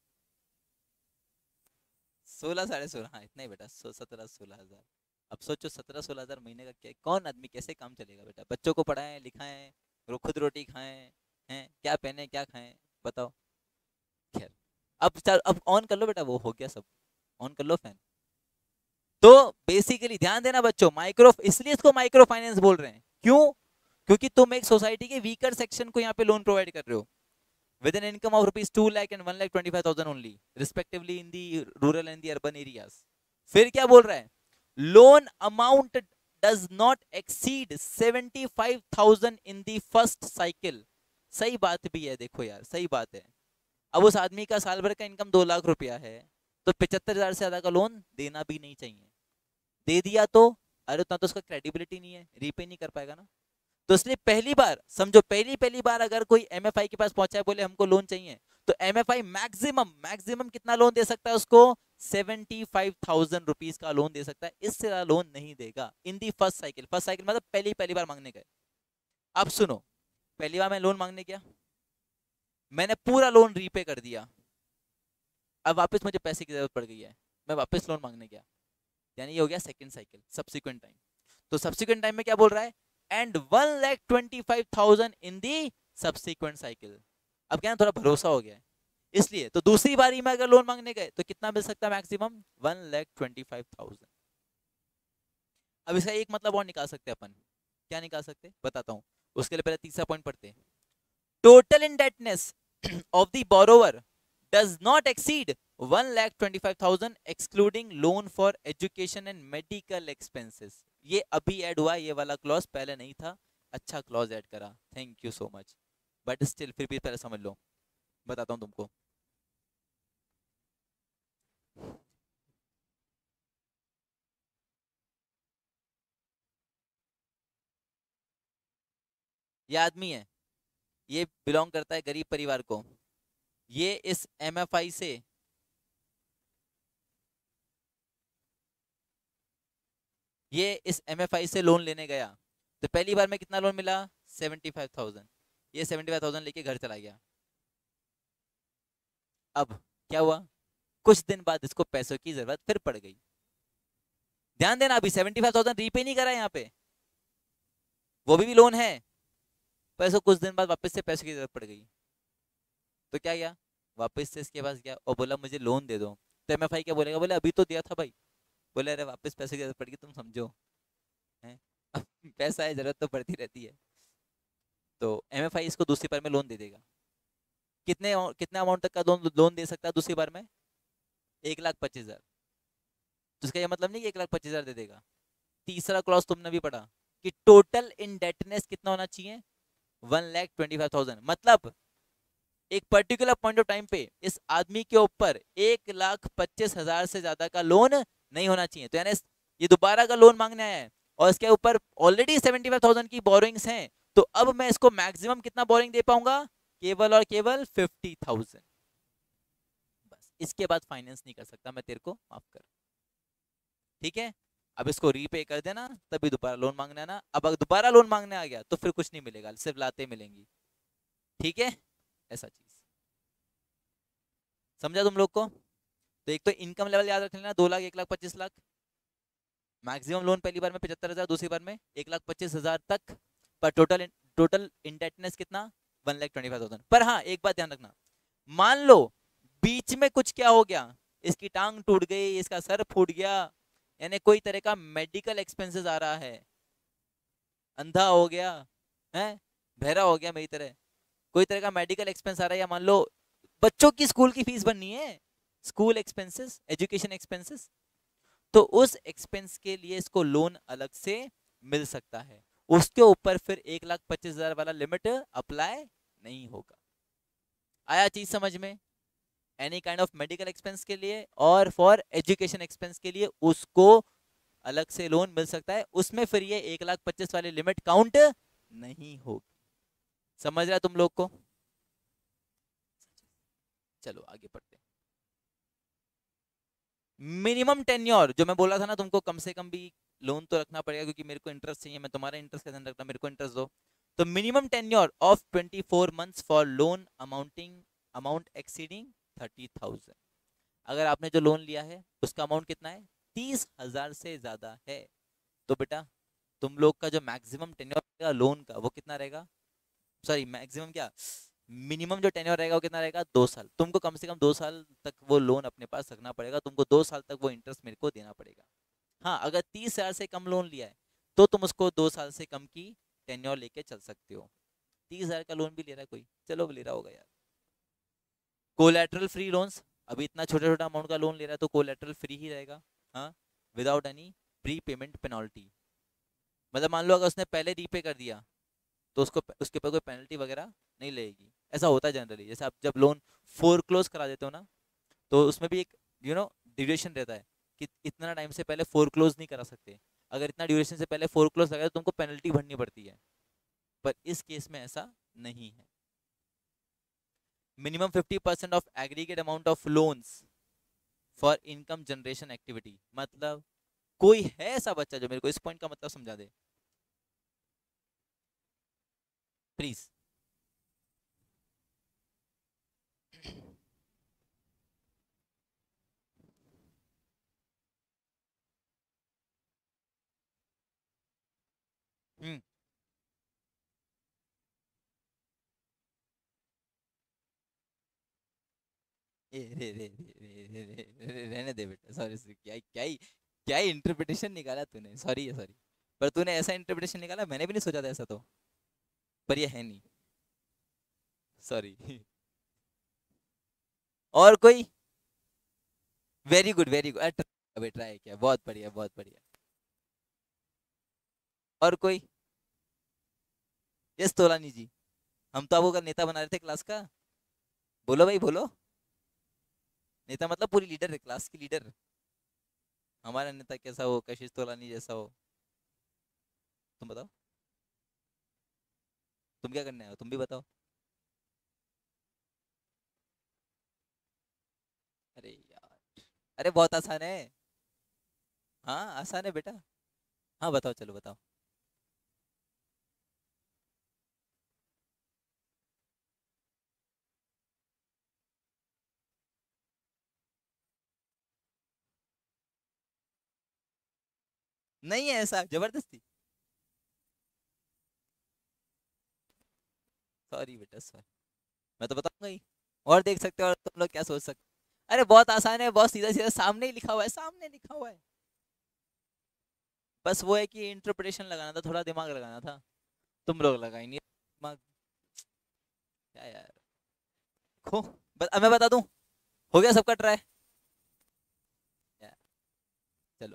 सोलह साढ़े सोलह, हाँ इतना ही बेटा, सो सत्रह सोलह हजार। अब सोचो सत्रह सोलह हजार महीने का क्या, कौन आदमी कैसे काम चलेगा बेटा? बच्चों को पढ़ाएं लिखाएं, रो खुद रोटी खाएं, हैं क्या पहने क्या खाएं, बताओ। खैर अब चल, अब ऑन कर लो बेटा, वो हो गया सब, ऑन कर लो फैन। तो बेसिकली ध्यान देना बच्चों, माइक्रो, इसलिए इसको माइक्रो फाइनेंस बोल रहे हैं। क्यों? क्योंकि तुम एक सोसाइटी के वीकर सेक्शन को यहाँ पे लोन प्रोवाइड कर रहे हो with an income of rupees two lakh and one lakh twenty-five thousand only respectively in the rural and the urban areas। फिर क्या बोल रहा है? Loan amount does not exceed seventy-five thousand in the first cycle। सही बात भी है, देखो यार सही बात है। अब उस आदमी का साल भर का इनकम दो लाख रुपया है तो पचहत्तर हजार से ज्यादा का लोन देना भी नहीं चाहिए। दे दिया तो अरे उतना तो उसका क्रेडिबिलिटी नहीं है, रीपे नहीं कर पाएगा ना। तो इसलिए पहली बार समझो, पहली पहली बार अगर कोई एमएफआई के पास पहुंचा है बोले हमको लोन चाहिए, तो एमएफआई मैक्सिमम मैक्सिमम कितना लोन दे सकता है उसको? सेवेंटी फाइव थाउजेंड रुपीज का लोन दे सकता है, इससे ज्यादा लोन नहीं देगा in the first cycle. First cycle मतलब पहली पहली बार मांगने गए। अब सुनो, पहली बार मैं लोन मांगने गया, मैंने पूरा लोन रीपे कर दिया, अब वापस मुझे पैसे की जरूरत पड़ गई है, मैं वापस लोन मांगने गया, यानी ये हो गया सेकंड साइकिल, सब्सिक्वेंट टाइम। तो सब्सिक्वेंट टाइम में क्या बोल रहा है? And one lakh twenty five thousand in the subsequent cycle. अब क्या थोड़ा भरोसा हो गया है, इसलिए तो दूसरी बारी में अगर लोन मांगने गए तो कितना मिल सकता है maximum? One lakh twenty five thousand. अब इसका एक मतलब और निकाल सकते हैं अपन। क्या निकाल सकते बताता हूं, उसके लिए पहले तीसरा पॉइंट पढ़ते हैं। Total indebtedness of the borrower does not exceed one lakh twenty-five thousand excluding loan for education and medical expenses। ये अभी ऐड हुआ, ये वाला क्लॉज पहले नहीं था, अच्छा क्लॉज ऐड करा, thank you so much. But still फिर भी पहले समझ लो, बताता हूं तुमको। ये आदमी है, ये बिलोंग करता है गरीब परिवार को, ये इस एमएफआई से ये इस एमएफआई से लोन लेने गया, तो पहली बार में कितना लोन मिला? Seventy five thousand. ये सेवेंटी फाइव थाउजेंड लेके घर चला गया। अब क्या हुआ? कुछ दिन बाद इसको पैसों की जरूरत फिर पड़ गई। ध्यान देना, अभी सेवेंटी फाइव थाउजेंड रीपे नहीं करा यहाँ पे, वो भी, भी लोन है, पर इसको कुछ दिन बाद वापस से पैसों की जरूरत पड़ गई। तो क्या किया? वापस से इसके पास गया और बोला मुझे लोन दे दो। तो एमएफआई क्या बोलेगा? बोले अभी तो दिया था भाई। बोले अरे वापस पैसे की जरूरत पड़ गई, तुम समझो है पैसा है, जरूरत तो पड़ती रहती है। तो एमएफआई इसको दूसरी बार में लोन दे देगा। कितने कितने अमाउंट तक का लोन लोन दे सकता है दूसरी बार में? एक लाख पच्चीस हजार। तो इसका ये मतलब नहीं कि एक लाख पच्चीस हजार दे देगा। तीसरा क्लॉज तुमने भी पढ़ा कि टोटल इंडेटनेस कितना होना चाहिए? One lakh twenty five thousand. मतलब एक पर्टिकुलर पॉइंट ऑफ टाइम पे इस आदमी के ऊपर एक लाख पच्चीस हजार से ज्यादा का लोन नहीं होना चाहिए। तो यानी ये दोबारा का लोन मांगने आया है और इसके ऊपर ऑलरेडी सेवेंटी फाइव थाउजेंड की बोरिंग्स हैं, तो अब मैं इसको मैक्सिमम कितना बोरिंग दे पाऊंगा? केवल और केवल फिफ्टी थाउजेंड। इसके बाद फाइनेंस नहीं कर सकता मैं तेरे को, माफ कर। ठीक है, अब इसको रीपे कर देना, तभी दोबारा लोन मांगने आना। अब अगर दोबारा लोन मांगने आ गया तो फिर कुछ नहीं मिलेगा, सिर्फ लाते मिलेंगी। ठीक है, ऐसा चीज समझा तुम लोग को? तो एक तो इनकम लेवल याद रख लेना, दो लाख एक लाख पच्चीस लाख मैक्सिमम लोन, पहली बार में पचहत्तर हजार, दूसरी बार में एक लाख पच्चीस हजार तक। पर टोटल टोटल इंडेटनेस कितना, one lakh twenty five thousand. पर हाँ एक बात ध्यान रखना, मान लो बीच में कुछ क्या हो गया, इसकी टांग टूट गई, इसका सर फूट गया, यानी कोई तरह का मेडिकल एक्सपेंसेस आ रहा है, अंधा हो गया है, बहरा हो गया मेरी तरह, कोई तरह का मेडिकल एक्सपेंस आ रहा है, या मान लो बच्चों की स्कूल की फीस भरनी है, स्कूल एक्सपेंसेस, एजुकेशन एक्सपेंसेस, तो उस एक्सपेंस के लिए इसको लोन अलग से मिल सकता है। उसके ऊपर फिर एक लाख पच्चीस हजार वाला लिमिट अप्लाई नहीं होगा। आया चीज समझ में? Any kind of medical expense के लिए और फॉर एजुकेशन एक्सपेंस के लिए उसको अलग से लोन मिल सकता है, उसमें फिर ये एक लाख पच्चीस वाली लिमिट काउंट नहीं होगी। समझ रहा है तुम लोग को? चलो आगे बढ़ते हैं। मिनिमम टेन्योर, जो मैं बोला था ना तुमको, कम से कम भी लोन तो रखना पड़ेगा, क्योंकि मेरे को इंटरेस्ट चाहिए, मैं तुम्हारा इंटरेस्ट का ध्यान रखना, मेरे को इंटरेस्ट दो। तो minimum tenure of twenty four months for loan amounting amount exceeding thirty thousand. अगर आपने जो लोन लिया है उसका अमाउंट कितना है, तीस हजार से ज्यादा है, तो बेटा तुम लोग का जो मैक्सिमम टेन्योर रहेगा लोन का वो कितना रहेगा, सॉरी मैक्सिमम क्या, मिनिमम जो टेन्योर रहेगा वो कितना रहेगा, दो साल। तुमको कम से कम दो साल तक वो लोन अपने पास रखना पड़ेगा, तुमको दो साल तक वो इंटरेस्ट मेरे को देना पड़ेगा। हाँ अगर तीस हजार से कम लोन लिया है तो तुम उसको दो साल से कम की टेन्योर लेके चल सकते हो। तीस हजार का लोन भी ले रहा है कोई, चलो ले रहा होगा यार। कोलैटरल फ्री लोन्स, अभी इतना छोटा छोटा अमाउंट का लोन ले रहा है तो कोलैटरल फ्री ही रहेगा, हाँ, without any prepayment penalty. मतलब मान लो अगर उसने पहले रीपे कर दिया तो उसको उसके ऊपर कोई पेनल्टी वगैरह नहीं लगेगी। ऐसा होता है जनरली, जैसे आप जब लोन फोर क्लोज करा देते हो ना, तो उसमें भी एक यू नो ड्यूरेशन रहता है कि इतना टाइम से पहले फोर क्लोज नहीं करा सकते, अगर इतना ड्यूरेशन से पहले फोर क्लोज लगा तो तुमको पेनल्टी भरनी पड़ती है। पर इस केस में ऐसा नहीं है। Minimum fifty percent of aggregate amount of loans for income generation activity. मतलब कोई है ऐसा बच्चा जो मेरे को इस पॉइंट का मतलब समझा दे प्लीज? हम्म ए, रे, रे, रे, रे, रे, रे, रे, रहने दे बेटा, सॉरी, क्या ही- क्या ही क्या ही इंटरप्रिटेशन निकाला तूने, सॉरी है सॉरी, पर तूने ऐसा इंटरप्रिटेशन निकाला, मैंने भी नहीं सोचा था ऐसा, तो पर ये है नहीं, सॉरी। और कोई? वेरी गुड वेरी गुड, अबे ट्राई किया, बहुत बढ़िया बहुत बढ़िया। और कोई? यस तोलानी जी, हम तो आपको कल नेता बना रहे थे क्लास का, बोलो भाई बोलो। नेता मतलब पूरी लीडर है, क्लास की लीडर। हमारा नेता कैसा हो, कशिश तोलानी जैसा हो? तुम बताओ, तुम क्या करने आए हो, तुम भी बताओ। अरे यार, अरे बहुत आसान है। हाँ आसान है बेटा। हाँ बताओ, चलो बताओ। नहीं है ऐसा जबरदस्ती, सॉरी बेटा सॉरी, मैं तो बताऊंगा ही। और देख सकते हो और तुम लोग क्या सोच सकते हो। अरे बहुत आसान है, बहुत सीधा सीधा, सामने ही लिखा हुआ है, सामने लिखा हुआ है। बस वो है कि इंटरप्रिटेशन लगाना था, थोड़ा दिमाग लगाना था, तुम लोग लगाई नहीं दिमाग। क्या यार, खो, बस अब मैं बता दूं, हो गया सबका ट्राई। यार, चलो।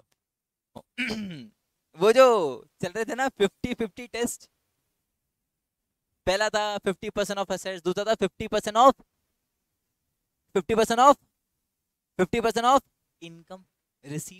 वो जो चल रहे थे ना फिफ्टी फिफ्टी टेस्ट, पहला था फिफ्टी परसेंट ऑफ असेट्स, दूसरा था fifty percent of fifty percent of fifty percent of income receipt.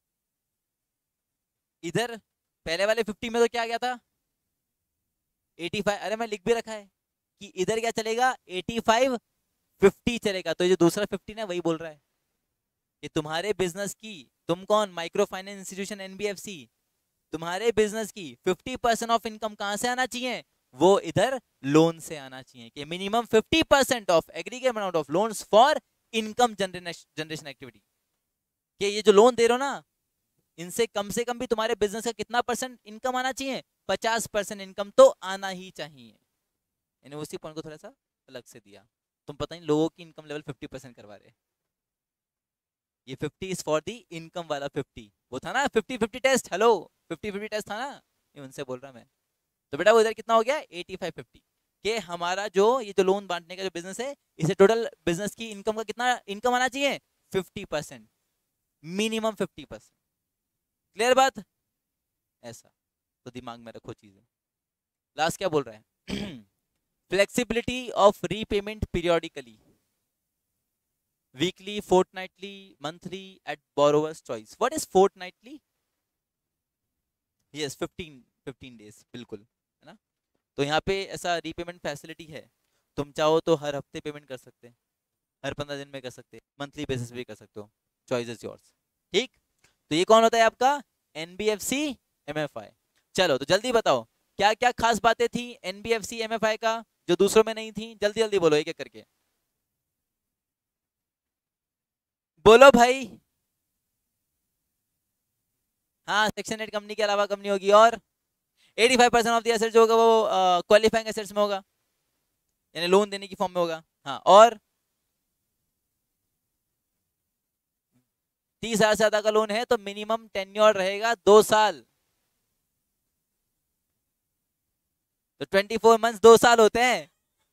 इधर पहले वाले फिफ्टी में तो क्या गया था, एटी फाइव, अरे मैं लिख भी रखा है कि इधर क्या चलेगा, एटी फाइव फिफ्टी चलेगा। तो ये जो दूसरा फिफ्टी ना वही बोल रहा है कि तुम्हारे बिजनेस की, तुम कौन, माइक्रो फाइनेंस इंस्टीट्यूशन एनबीएफसी, तुम्हारे बिजनेस की फिफ्टी परसेंट ऑफ इनकम कहां से आना चाहिए, वो इधर लोन से आना चाहिए। कि minimum fifty percent of aggregate amount of loans for income generation activity. कि ये जो लोन दे रहे हो ना, इनसे कम से कम भी तुम्हारे बिजनेस का कितना परसेंट इनकम आना चाहिए, पचास परसेंट इनकम तो आना ही चाहिए। यानी उसी पॉइंट को थोड़ा सा अलग से दिया। तुम पता नहीं लोगों की इनकम लेवल फिफ्टी परसेंट करवा रहे। ये fifty is for the income वाला फिफ्टी, वो था ना fifty fifty test, hello fifty fifty test था ना, ये उनसे बोल रहा मैं। तो बेटा वो इधर कितना हो गया, एटी फाइव फिफ्टी। कि हमारा जो ये जो लोन बांटने का जो बिजनेस है, इसे टोटल बिजनेस की इनकम का कितना इनकम आना चाहिए, fifty percent, minimum fifty percent. Clear बात? ऐसा तो दिमाग में रखो चीजें। लास्ट क्या बोल रहा है, flexibility of repayment periodically, weekly, fortnightly, monthly, at borrower's choice. What is fortnightly? Yes, fifteen fifteen days, बिल्कुल, है ना। तो यहाँ पे ऐसा रीपेमेंट फैसिलिटी है, तुम चाहो तो हर हफ्ते पेमेंट कर सकते हैं, हर पंद्रह दिन में कर सकते हैं, मंथली बेसिस पे कर सकते हो, चॉइस इज योर्स। ठीक, तो ये कौन होता है आपका, एनबीएफसी एमएफआई। चलो तो जल्दी बताओ क्या क्या खास बातें थी एनबीएफसी एमएफआई का जो दूसरों में नहीं थी, जल्दी जल्दी बोलो एक एक करके, बोलो भाई। हाँ, सेक्शन एट कंपनी के अलावा कंपनी होगी, और eighty five percent of the assets जो होगा वो क्वालिफाइंग एसेट्स में होगा, यानी लोन देने की फॉर्म में होगा। हाँ, और तीस हजार से ज्यादा का लोन है तो मिनिमम टेन्योर रहेगा दो साल। तो ट्वेंटी फोर मंथ दो साल होते हैं।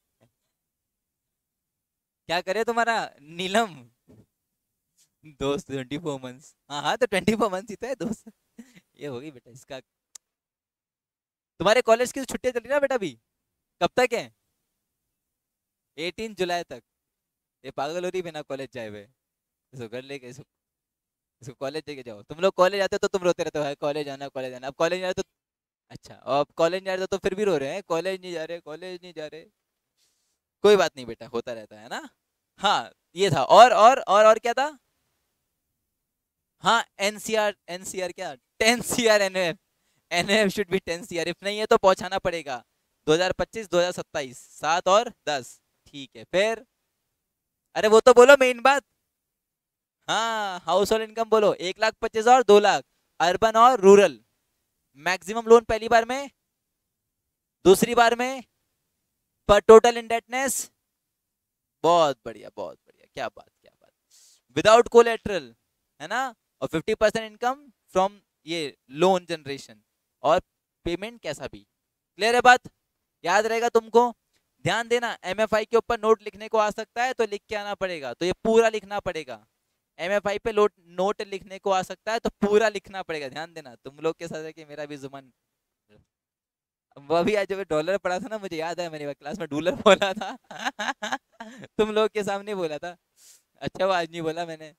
क्या करे तुम्हारा नीलम दोस्त, ट्वेंटी फोर मंथ्स, हाँ हाँ, तो ट्वेंटी फोर मंथ्स ही तो है दोस्त। ये होगी बेटा इसका। तुम्हारे कॉलेज की छुट्टियां चल रही ना बेटा अभी, कब तक है, एटीन जुलाई तक। ये पागल हो रही बिना कॉलेज जाए हुए, इसको घर लेके इसको इसको कॉलेज लेके जाओ। तुम लोग कॉलेज आते हो तो तुम रोते रहते हो, कॉलेज आना कॉलेज आना, अब कॉलेज नहीं आ रहे तो अच्छा, और अब कॉलेज नहीं आ रहे तो फिर भी रो रहे हैं, कॉलेज नहीं जा रहे, कॉलेज नहीं जा रहे। कोई बात नहीं बेटा, होता रहता है ना। हाँ, ये था, और और और और क्या था, हाँ, एनसीआर, एनसीआर क्या, ten CR NF, NF should be ten CR, if नहीं है तो पहुंचाना पड़ेगा दो हज़ार पच्चीस दो हज़ार सत्ताईस, सात और दस। ठीक है, फिर अरे वो तो बोलो मेन बात। हाँ, हाउस होल्ड इनकम बोलो, एक लाख पच्चीस और दो लाख, अर्बन और रूरल। मैक्सिमम लोन पहली बार में, दूसरी बार में, पर टोटल इंडेटनेस, बहुत बढ़िया बहुत बढ़िया, क्या बात क्या बात, विदाउट कोलेटरल, है ना, और फिफ्टी परसेंट इनकम फ्रॉम ये लोन जनरेशन, और पेमेंट कैसा भी। क्लियर है बात, याद रहेगा तुमको। ध्यान देना, एमएफआई के ऊपर नोट लिखने को आ सकता है तो लिख के आना पड़ेगा, तो ये पूरा लिखना पड़ेगा। एमएफआई पे नोट नोट लिखने को आ सकता है तो पूरा लिखना पड़ेगा, ध्यान देना। तुम लोग के साथ है कि मेरा भी जुबान, वो भी आज जब डॉलर पढ़ा था ना, मुझे याद है मेरी क्लास में डॉलर बोला था तुम लोग के सामने बोला था। अच्छा, वो आज नहीं बोला मैंने,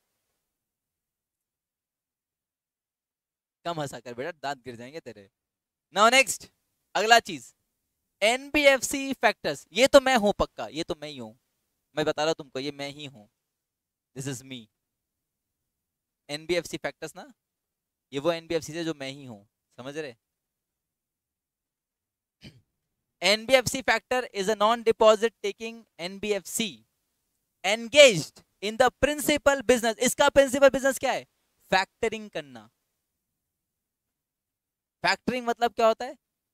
कम हंसा कर बेटा, दांत गिर जाएंगे तेरे। नाउ नेक्स्ट, अगला चीज, एनबीएफसी फैक्टर्स। ये तो मैं हूं पक्का, ये तो मैं ही हूं, मैं बता रहा हूं तुमको, ये मैं ही हूं, this is me. NBFC factors ना, ये वो एनबीएफसी से जो मैं ही हूं, समझ रहे। NBFC factor is a non deposit taking NBFC engaged in the principal business. इसका प्रिंसिपल बिजनेस क्या है, फैक्टरिंग करना। फैक्टरिंग मतलब क्या होता है,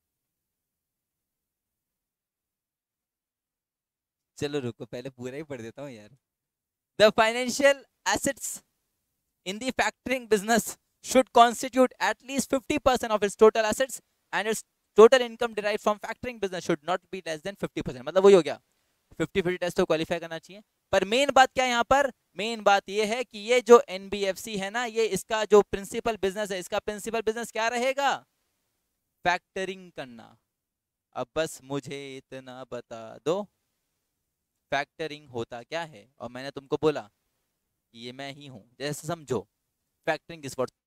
चलो रुको पहले पूरा ही पढ़ देता हूँ यार। The financial assets in the factoring business should constitute at least fifty percent of its total assets and its total income derived from factoring business should not be less than fifty percent। मतलब वही हो गया, fifty fifty test तो qualify करना चाहिए। पर main बात क्या है यहाँ पर, मेन बात ये है कि ये जो एनबीएफसी है ना, ये इसका जो प्रिंसिपल बिजनेस है, इसका प्रिंसिपल बिजनेस क्या रहेगा, फैक्टरिंग करना। अब बस मुझे इतना बता दो फैक्टरिंग होता क्या है, और मैंने तुमको बोला ये मैं ही हूं, जैसे समझो फैक्टरिंग किस वर्ड,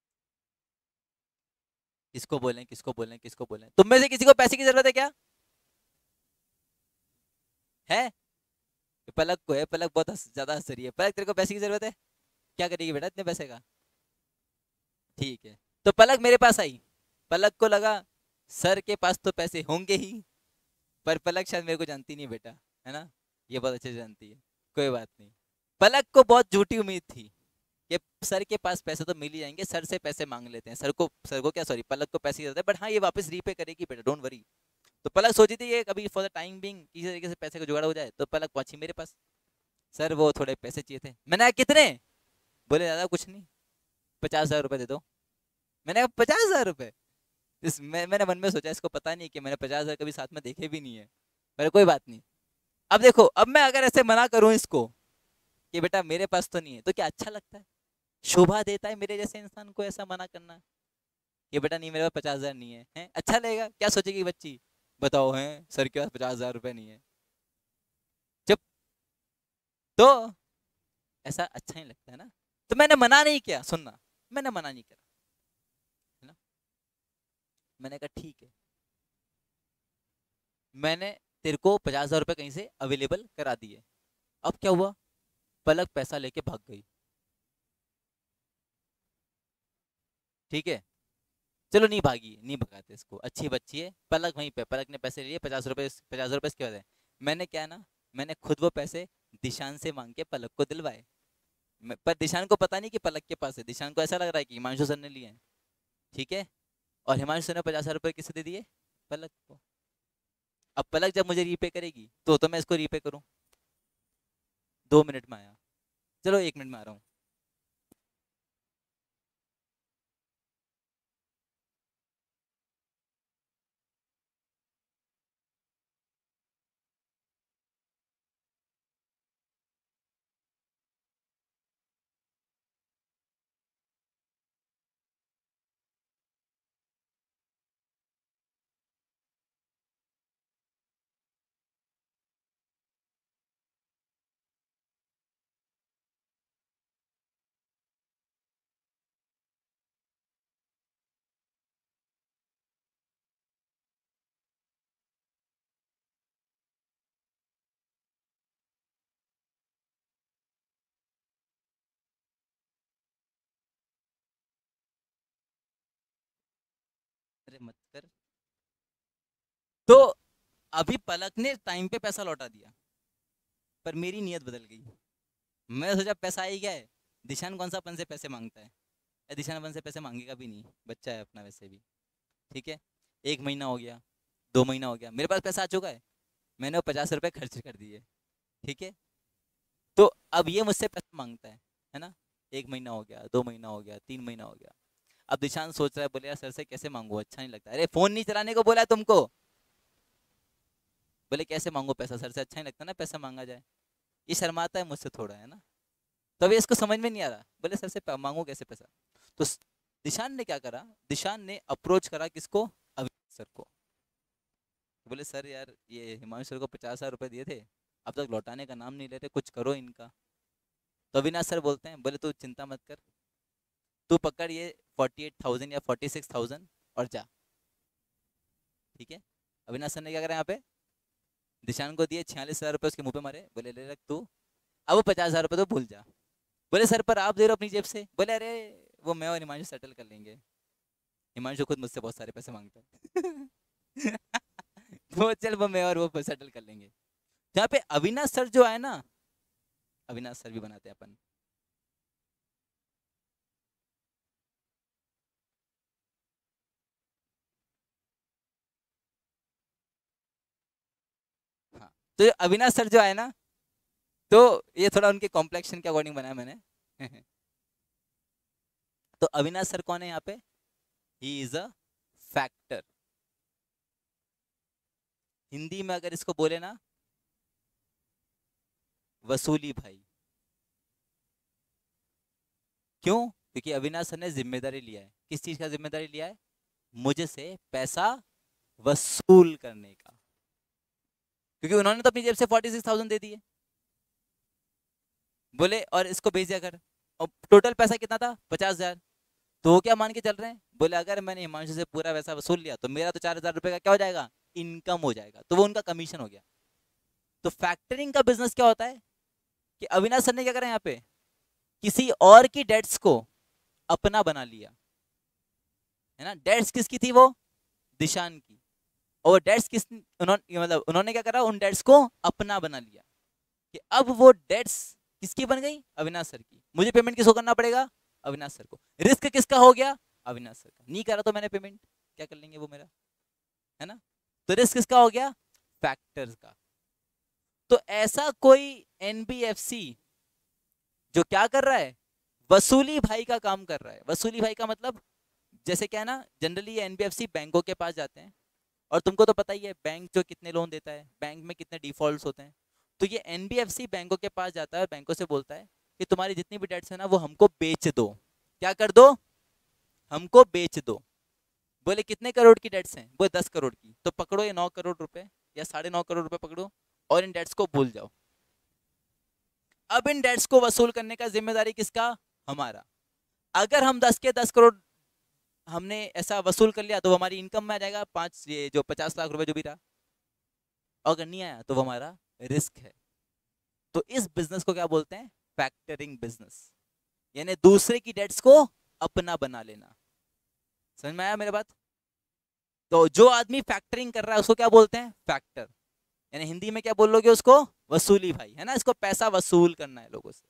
किसको बोलें किसको बोलें किसको बोलें, तुम में से किसी को पैसे की जरूरत है क्या, है पलक को है, पलक बहुत हंस, ज्यादा हंस रही है। पलक तेरे को पैसे की जरूरत है, क्या करेगी बेटा इतने पैसे का? ठीक है, तो पलक मेरे पास आई। पलक को लगा सर के पास तो पैसे होंगे ही, पर पलक शायद मेरे को जानती नहीं बेटा, है ना, ये बहुत अच्छे से जानती है। कोई बात नहीं, पलक को बहुत झूठी उम्मीद थी कि सर के पास पैसे तो मिल ही जाएंगे, सर से पैसे मांग लेते हैं, सर को सर को क्या सॉरी पलक को पैसे देते हैं, बट हाँ ये वापस रीपे करेगी बेटा, डोंट वरी। तो पलक सोची थी ये कभी फॉर द टाइम बिंग किसी तरीके से पैसे का जुगाड़ हो जाए, तो पलक पहुंची मेरे पास। सर वो थोड़े पैसे चाहिए थे। मैंने कहा कितने? बोले दादा कुछ नहीं, पचास हजार रुपये दे दो। मैंने कहा पचास हजार रुपये? इस मैं मैंने मन में सोचा इसको पता नहीं कि मैंने पचास हजार कभी साथ में देखे भी नहीं है, पर कोई बात नहीं। अब देखो, अब मैं अगर ऐसे मना करूं इसको कि बेटा मेरे पास तो नहीं है, तो क्या अच्छा लगता है? शोभा देता है मेरे जैसे इंसान को ऐसा मना करना कि बेटा नहीं मेरे पास पचास हजार नहीं है, हैं? अच्छा लगेगा? क्या सोचेगी बच्ची? बताओ, हैं सर के पास पचास हजार रुपये नहीं है, जब तो ऐसा अच्छा नहीं लगता है ना। तो मैंने मना नहीं किया, सुनना, मैंने मना नहीं करा, है ना। मैंने कहा ठीक है, मैंने तेरे को पचास हजार रुपये कहीं से अवेलेबल करा दिए। अब क्या हुआ? पलक पैसा लेके भाग गई। ठीक है, चलो नहीं भागी, नहीं भगाते इसको, अच्छी बच्ची है। पलक वहीं पे, पलक ने पैसे लिए पचास रुपए, पचास रुपए इसके बाद है। मैंने क्या है ना, मैंने खुद वो पैसे दिशान से मांग के पलक को दिलवाए। मैं- पर दिशान को पता नहीं कि पलक के पास है, दिशान को ऐसा लग रहा है कि हिमांशु सर ने लिए हैं। ठीक है, और हिमांशु सर ने पचास हजार रुपये किसे दे दिए? पलक को। अब पलक जब मुझे रीपे करेगी तो तो मैं इसको रीपे करूँ। दो मिनट में आया, चलो एक मिनट में आ रहा हूँ। अरे मत कर। तो अभी पलक ने टाइम पे पैसा लौटा दिया, पर मेरी नीयत बदल गई। मैं सोचा पैसा आई गया है, दिशान कौन सा अपन से पैसे मांगता है? या दिशान अपन से पैसे मांगेगा भी नहीं, बच्चा है अपना वैसे भी। ठीक है, एक महीना हो गया, दो महीना हो गया, मेरे पास पैसा आ चुका है, मैंने वो पचास रुपये खर्च कर दिए। ठीक है, तो अब ये मुझसे पैसा मांगता है है ना। एक महीना हो गया, दो महीना हो गया, तीन महीना हो गया। अब दिशान सोच रहा है, बोले यार सर से कैसे मांगू, अच्छा नहीं लगता। अरे फोन नहीं चलाने को बोला है तुमको। बोले कैसे मांगू पैसा, सर से अच्छा नहीं लगता ना पैसा मांगा जाए। ये शर्माता है मुझसे थोड़ा, है ना। तो अभी इसको समझ में नहीं आ रहा, बोले सर से प- मांगू कैसे पैसा। तो स- दिशान ने क्या करा, दिशान ने अप्रोच करा किसको? अविनाश सर को। बोले सर यार ये हिमांशु सर को पचास हजार रुपये दिए थे, अब तक लौटाने का नाम नहीं लेते, कुछ करो इनका। तो अविनाश सर बोलते हैं, बोले तू चिंता मत कर, तू पकड़ ये फोर्टी एट थाउजेंड या फोर्टी सिक्स थाउजेंड और जा। ठीक है, अविनाश सर ने क्या करा यहाँ पे, दिशान को दिए छियालीस हजार रुपये, उसके मुंह पे मारे, बोले ले रख तू, अब वो पचास हजार रुपये तो भूल जा। बोले सर पर आप दे रहे हो अपनी जेब से। बोले अरे वो मैं और हिमांशु सेटल कर लेंगे, हिमांशु खुद मुझसे बहुत सारे पैसे मांगता है। वो चल वो मैं और वो सेटल कर लेंगे। जहाँ पे अविनाश सर जो है ना, अविनाश सर भी बनाते हैं अपन। हाँ, तो जो अविनाश सर जो है ना, तो ये थोड़ा उनके कॉम्प्लेक्शन के अकॉर्डिंग बनाया मैंने। तो अविनाश सर कौन है यहाँ पे? He is a factor. Hindi में अगर इसको बोले ना, वसूली भाई। क्यों? क्योंकि अविनाश सर ने जिम्मेदारी लिया है, किस चीज का जिम्मेदारी लिया है? मुझे से पैसा वसूल करने का। क्योंकि उन्होंने तो अपनी जेब से फोर्टी सिक्स थाउजेंड दे दिए। बोले और इसको भेज दिया कर। और टोटल पैसा कितना था? पचास हजार। तो वो क्या मान के चल रहे हैं, बोले अगर मैंने हिमांशु से पूरा पैसा वसूल लिया तो मेरा तो चार हजार रुपये का क्या हो जाएगा? इनकम हो जाएगा, तो वो उनका कमीशन हो गया। तो फैक्टरिंग का बिजनेस क्या होता है कि अविनाश सर ने क्या करा यहाँ पे, किसी और की डेट्स को अपना बना लिया, है ना। डेट्स किसकी थी, वो दिशान की, और डेट्स किस उन्होंने मतलब उन्होंने क्या करा, उन डेट्स को अपना बना लिया कि अब वो डेट्स किसकी बन गई, अविनाश सर की। मुझे पेमेंट किसको करना पड़ेगा, अविनाश सर को। रिस्क किसका हो गया, अविनाश सर का। नहीं करा तो मैंने पेमेंट, क्या कर लेंगे वो मेरा, है ना। तो रिस्क किसका हो गया, फैक्टर्स का। तो ऐसा कोई एनबीएफसी जो क्या कर रहा है, वसूली भाई का काम कर रहा है। वसूली भाई का मतलब, जैसे क्या है ना, जनरली ये एनबीएफसी बैंकों के पास जाते हैं, और तुमको तो पता ही है बैंक जो कितने लोन देता है, बैंक में कितने डिफॉल्ट्स होते हैं। तो ये एनबीएफसी बैंकों के पास जाता है और बैंकों से बोलता है कि तुम्हारी जितनी भी डेट्स है ना, वो हमको बेच दो। क्या कर दो, हमको बेच दो। बोले कितने करोड़ की डेट्स हैं, वो दस करोड़ की, तो पकड़ो ये नौ करोड़ रुपए या साढ़े नौ करोड़ रुपए पकड़ो, और इन डेट्स को भूल जाओ। अब इन डेट्स को वसूल करने का जिम्मेदारी किसका, हमारा। अगर हम दस के दस करोड़ हमने ऐसा वसूल कर लिया तो हमारी इनकम में आ जाएगा पांच, ये जो पचास लाख रुपए जो भी रहा। अगर नहीं आया तो वो हमारा रिस्क है। तो इस बिजनेस को क्या बोलते हैं, फैक्टरिंग बिजनेस, यानी दूसरे की डेट्स को अपना बना लेना। समझ में आया मेरे बात। तो जो आदमी फैक्टरिंग कर रहा है उसको क्या बोलते हैं, फैक्टर। यानी हिंदी में क्या बोलोगे उसको, वसूली भाई, है ना। इसको पैसा वसूल करना है लोगों से।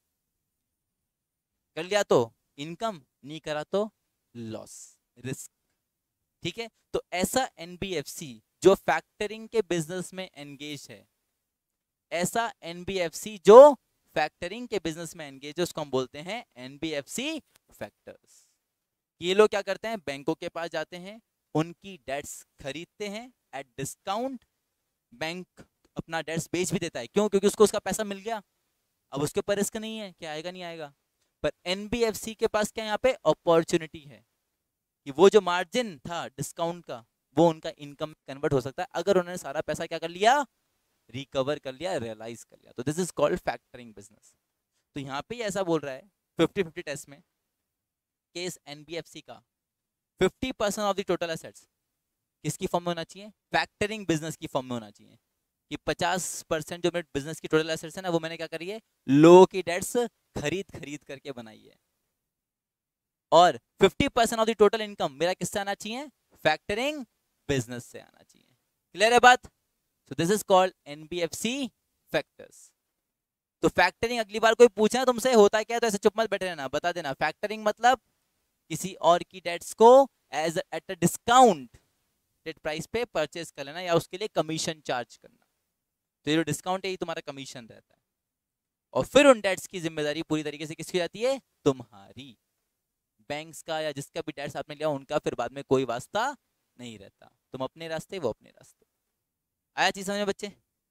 कर लिया तो इनकम, नहीं करा तो लॉस, रिस्क। ठीक है। तो ऐसा एनबीएफसी जो फैक्टरिंग के बिजनेस में एंगेज है, ऐसा एनबीएफसी जो फैक्टरिंग के बिजनेस में एंगेज है, उसको हम बोलते हैं एनबीएफसी फैक्टर्स। ये लोग क्या करते हैं, बैंकों के पास जाते हैं, उनकी डेट्स खरीदते हैं एट डिस्काउंट। बैंक अपना डेट्स बेच भी देता है, क्यों, क्योंकि उसको उसका पैसा मिल गया। अब उसके ऊपर रिस्क नहीं है कि आएगा नहीं आएगा। पर एनबीएफसी के पास क्या यहाँ पे अपॉर्चुनिटी है कि वो जो मार्जिन था डिस्काउंट का, वो उनका इनकम में कन्वर्ट हो सकता है अगर उन्होंने सारा पैसा क्या कर लिया, रिकवर कर लिया, रियलाइज कर लिया। तो this is called factoring business. तो यहाँ पे ऐसा बोल रहा है फिफ्टी फिफ्टी टेस्ट में कि इस एनबीएफसी का fifty percent of the total assets किसकी फॉर्म में होना चाहिए, फैक्टरिंग बिजनेस की फॉर्म में होना चाहिए। कि पचास परसेंट जो मेरे बिजनेस की टोटल एसेट्स है ना, वो मैंने क्या करी है, लोगों की डेट्स खरीद खरीद करके बनाई है। और fifty percent of the total income मेरा किससे आना चाहिए, फैक्टरिंग बिजनेस से आना चाहिए। क्लियर है बात। So this is called NBFC factors. तो फैक्टरिंग अगली बार कोई पूछे ना तुमसे होता क्या है, तो ऐसे चुप मत बैठे रहना, बता देना फैक्टरिंग मतलब किसी और की डेट्स को as at a discount price पे परचेज कर लेना, या उसके लिए कमीशन चार्ज करना। तो ये जो डिस्काउंट है ये तुम्हारा कमीशन रहता है, और फिर उन डेट्स की जिम्मेदारी पूरी तरीके से किसकी जाती है, तुम्हारी। बैंक्स का या जिसका भी डेट्स आपने लिया उनका फिर बाद में कोई वास्ता नहीं रहता, तुम अपने रास्ते वो अपने रास्ते। आया चीज समझ में बच्चे।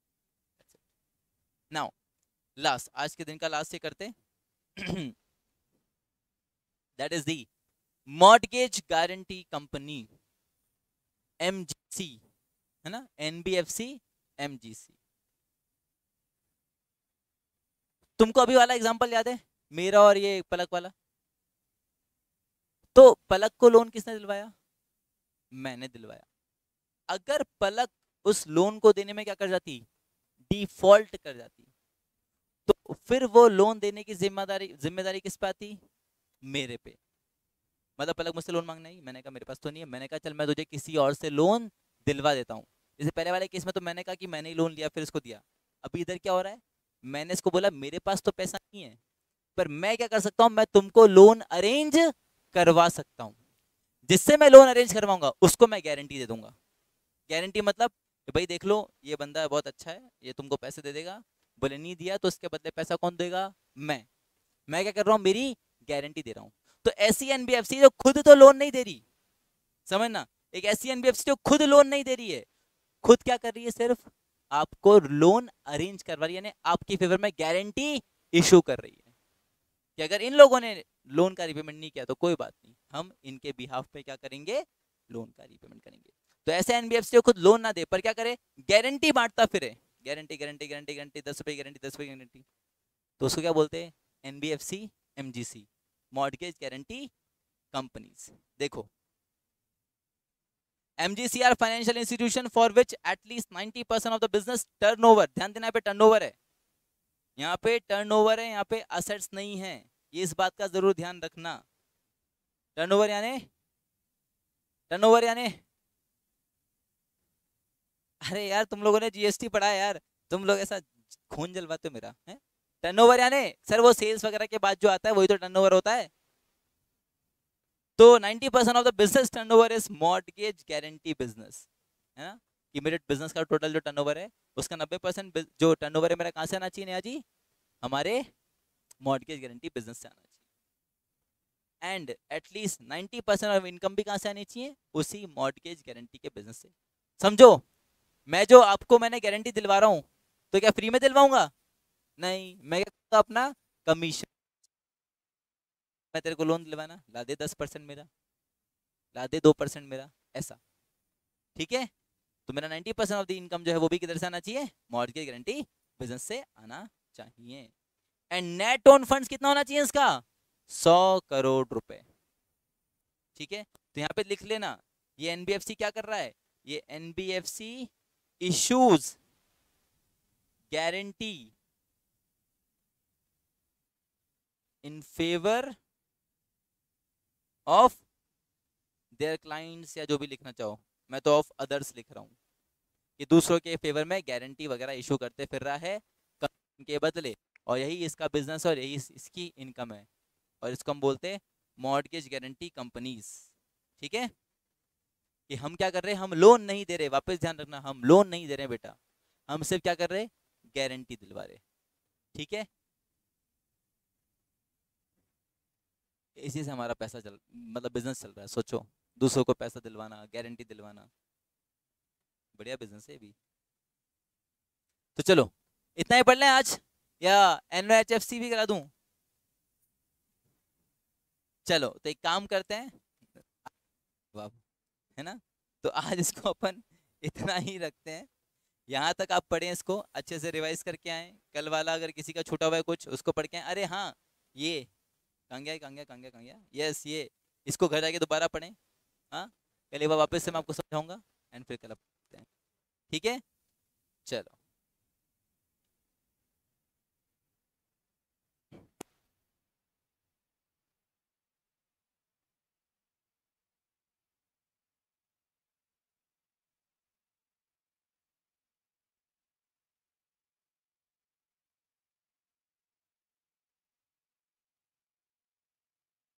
नाउ लास्ट, आज के दिन का लास्ट से करते that is the mortgage guarantee company, MGC, है ना, एनबीएफसी एमजीसी। तुमको अभी वाला एग्जांपल याद है मेरा और ये पलक वाला। तो पलक को लोन किसने दिलवाया, मैंने दिलवाया। अगर पलक उस लोन को देने में क्या कर जाती, डिफॉल्ट कर जाती, तो फिर वो लोन देने की जिम्मेदारी जिम्मेदारी किस पे आती, मेरे पे। मतलब पलक मुझसे लोन मांगना है, मैंने कहा मेरे पास तो नहीं है, मैंने कहा चल मैं तुझे किसी और से लोन दिलवा देता हूँ। जैसे पहले वाले केस में तो मैंने कहा कि मैंने ही लोन लिया फिर इसको दिया। अभी इधर क्या हो रहा है, मैंने इसको बोला मेरे पास तो पैसा नहीं है, पर मैं क्या कर सकता हूँ, मैं तुमको लोन अरेंज करवा सकता हूँ। जिससे मैं लोन अरेंज करवाऊंगा उसको मैं गारंटी दे दूंगा। गारंटी मतलब भाई देख लो ये बंदा बहुत अच्छा है, ये तुमको पैसे दे देगा। बोले नहीं दिया तो इसके बदले पैसा कौन देगा, मैं मैं क्या कर रहा हूँ, मेरी गारंटी दे रहा हूँ। तो ऐसी एनबीएफसी जो खुद तो लोन नहीं दे रही, समझना, एक ऐसी एनबीएफसी जो खुद लोन नहीं दे रही है, खुद क्या कर रही है, सिर्फ आपको लोन अरेंज करवा रही है, यानी आपकी फेवर में गारंटी इशू कर रही है कि अगर इन लोगों ने लोन का रिपेमेंट नहीं किया तो कोई बात नहीं, हम इनके बिहाफ पे क्या करेंगे, लोन का रिपेमेंट करेंगे। तो ऐसे एनबीएफसी को खुद लोन ना दे पर क्या करे, गारंटी बांटता फिरे, गारंटी गारंटी गारंटी गारंटी, दस रुपए गारंटी, दस रुपए गारंटी। तो उसको क्या बोलते हैं, NBFC MGC, mortgage guarantee companies. देखो M G C R financial institution for which at least ninety percent of the business turnover, ध्यान देना, यहाँ पे टर्नओवर है, यहाँ पे टर्नओवर है, यहाँ पे असेट्स नहीं है, ये इस बात का जरूर ध्यान रखना। टर्नओवर यानी टर्नओवर यानी अरे यार तुम लोगों ने जीएसटी पढ़ा है यार, तुम लोग ऐसा खून जलवाते हो मेरा है। टर्नओवर यानी सर वो सेल्स वगैरह के बाद जो आता है वही तो टर्नओवर होता है। तो ninety percent of the business turnover is mortgage guarantee business, है ना, कि मेरे बिजनेस का टोटल जो टर्नओवर है उसका नब्बे परसेंट जो टर्नओवर है मेरा कहाँ से आना चाहिए नेहा जी, हमारे मॉर्टगेज गारंटी बिजनेस से आना चाहिए। And at least ninety percent of income भी कहाँ से आनी चाहिए, उसी मॉर्टगेज गारंटी के बिजनेस से। समझो, मैं जो आपको मैंने गारंटी दिलवा रहा हूँ तो क्या फ्री में दिलवाऊंगा, नहीं, मैं क्या अपना कमीशन, मैं तेरे को लोन दिलवाना, ला दे दस परसेंट मेरा, ला दे दो परसेंट मेरा, ऐसा, ठीक है। तो मेरा ninety percent of the income जो है वो भी किधर से आना चाहिए, मॉर्टगेज गारंटी बिजनेस से आना चाहिए। एंड नेट ओन फंड्स कितना होना चाहिए इसका, सौ करोड़ रुपए, ठीक है। तो यहाँ पे लिख लेना, ये एनबीएफसी क्या कर रहा है, ये NBFC issues guarantee in favour of their clients, या जो भी लिखना चाहो, मैं तो ऑफ अदर्स लिख रहा हूँ, कि दूसरों के फेवर में गारंटी वगैरह इशू करते फिर रहा है के बदले, और यही इसका बिजनेस और यही इसकी इनकम है, और इसको हम बोलते हैं मॉर्टगेज गारंटी कंपनीज, ठीक है। कि हम क्या कर रहे हैं, हम लोन नहीं दे रहे, वापस ध्यान रखना, हम लोन नहीं दे रहे बेटा, हम सिर्फ क्या कर रहे, गारंटी दिलवा रहे, ठीक है। इसी से हमारा पैसा चल मतलब बिजनेस चल रहा है, सोचो, दूसरों को पैसा दिलवाना, गारंटी दिलवाना, बढ़िया बिजनेस है भी। तो चलो इतना ही पढ़ लें आज, या एनओएचएफसी भी करा दूं, चलो तो एक काम करते हैं, वाह, है ना, तो आज इसको अपन इतना ही रखते हैं, यहाँ तक आप पढ़ें, इसको अच्छे से रिवाइज करके आए, कल वाला अगर किसी का छूटा हुआ है कुछ उसको पढ़ के आए, अरे हाँ ये कहाँ गया कहाँ गया कहाँ गया कहाँ गया, यस ये, इसको घर जाके दोबारा पढ़ें, हाँ कल एक बार वापस से मैं आपको समझाऊंगा, एंड फिर कल आप पढ़ते हैं, ठीक है, चलो।